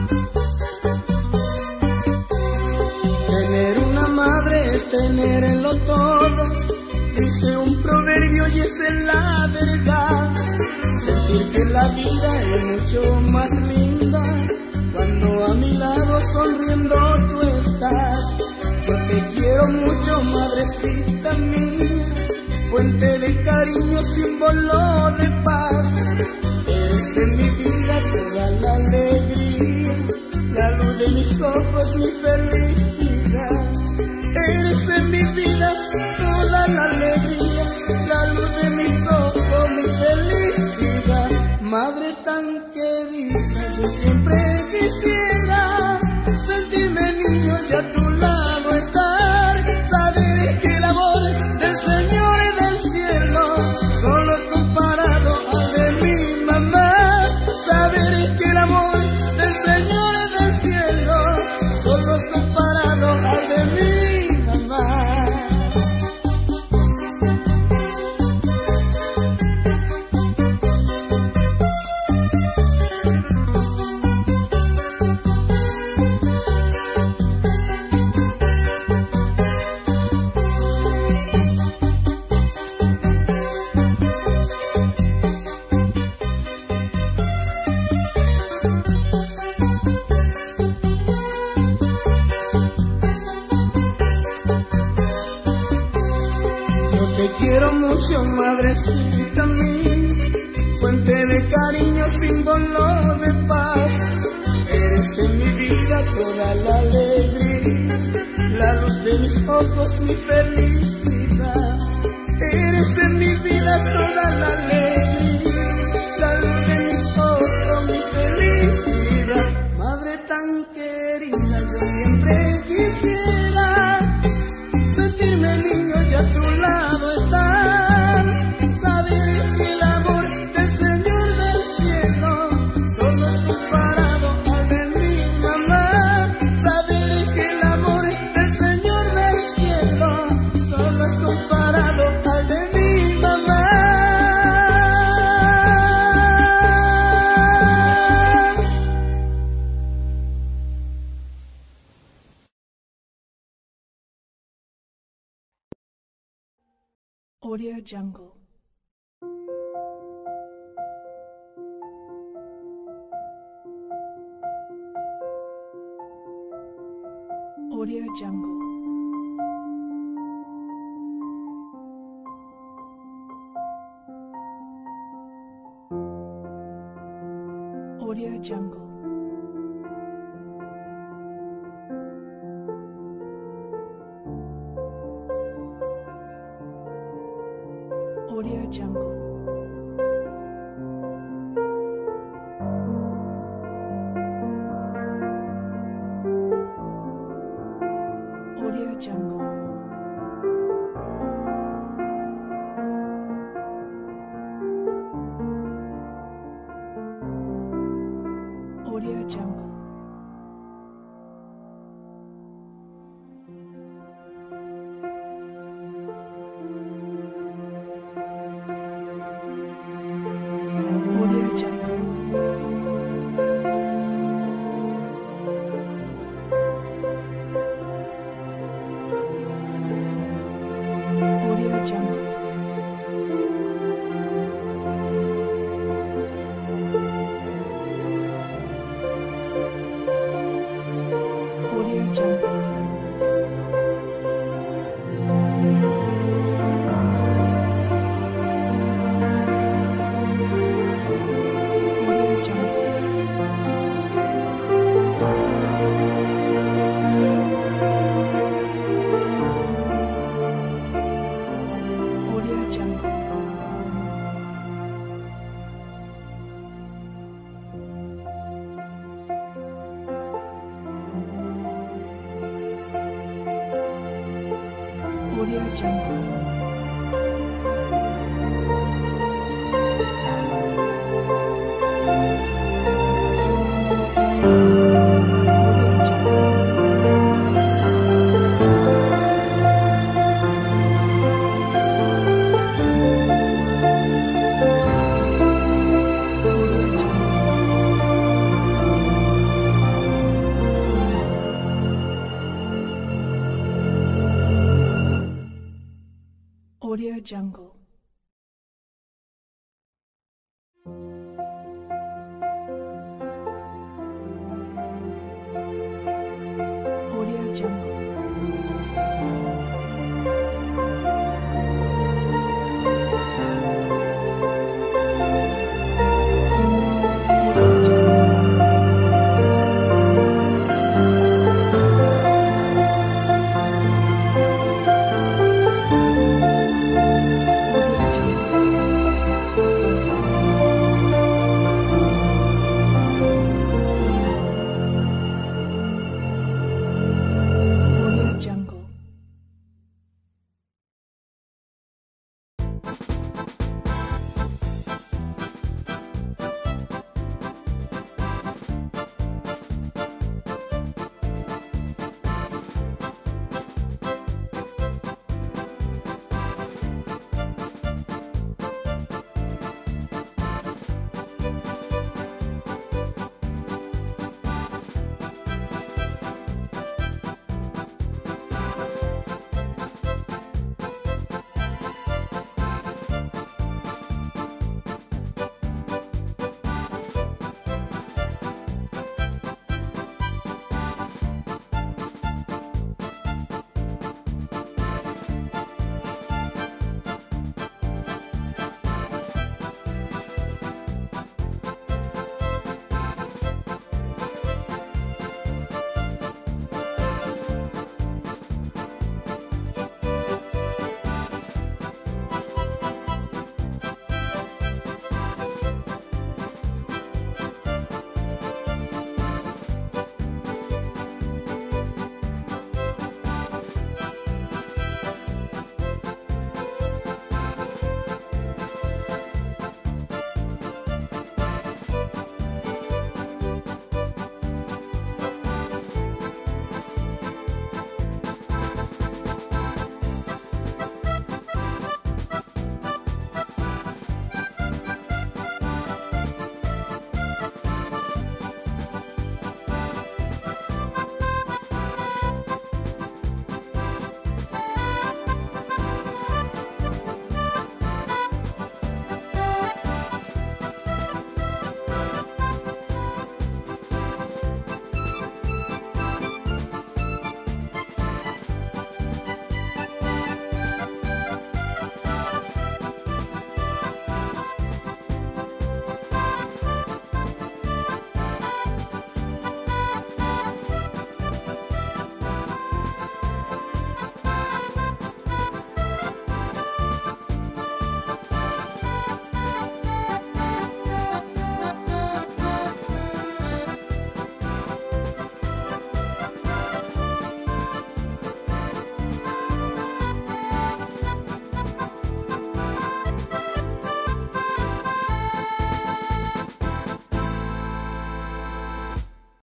S4: Tener una madre es tenerlo todo, dice un proverbio y esa es la verdad. Sentir que la vida es mucho más linda cuando a mi lado sonriendo tú estás. Yo te quiero mucho, madrecita mía, fuente de cariño, símbolo de paz. Eres en mi vida toda la alegría, la luz de mis ojos, mi felicidad. Eres en mi vida toda la alegría, la luz de mis ojos, mi felicidad. Madre tan querida, yo siempre quisiera sentirme niño y a tu lado estar. Saber que el amor del Señor y del cielo solo es comparado al de mi mamá. Saber que el amor del Señor y del cielo solo es comparado al de mi mamá. Te quiero mucho, madrecita mía, fuente de cariño, símbolo de paz. Eres en mi vida toda la alegría, la luz de mis ojos, mi felicidad. Eres en mi vida toda la alegría, la luz de mis ojos, mi felicidad. Madre tan querida, yo siempre quisiera sentirme niño y a tu lado estar. Saber que el amor del Señor
S6: Audio Jungle. Audio Jungle. Audio Jungle. Audio Jungle. Audio Jungle. Audio Jungle. Audio Jungle. Audio Jungle. Audio Jungle. Audio Jungle. Audio Jungle. Audio Jungle. Audio Jungle.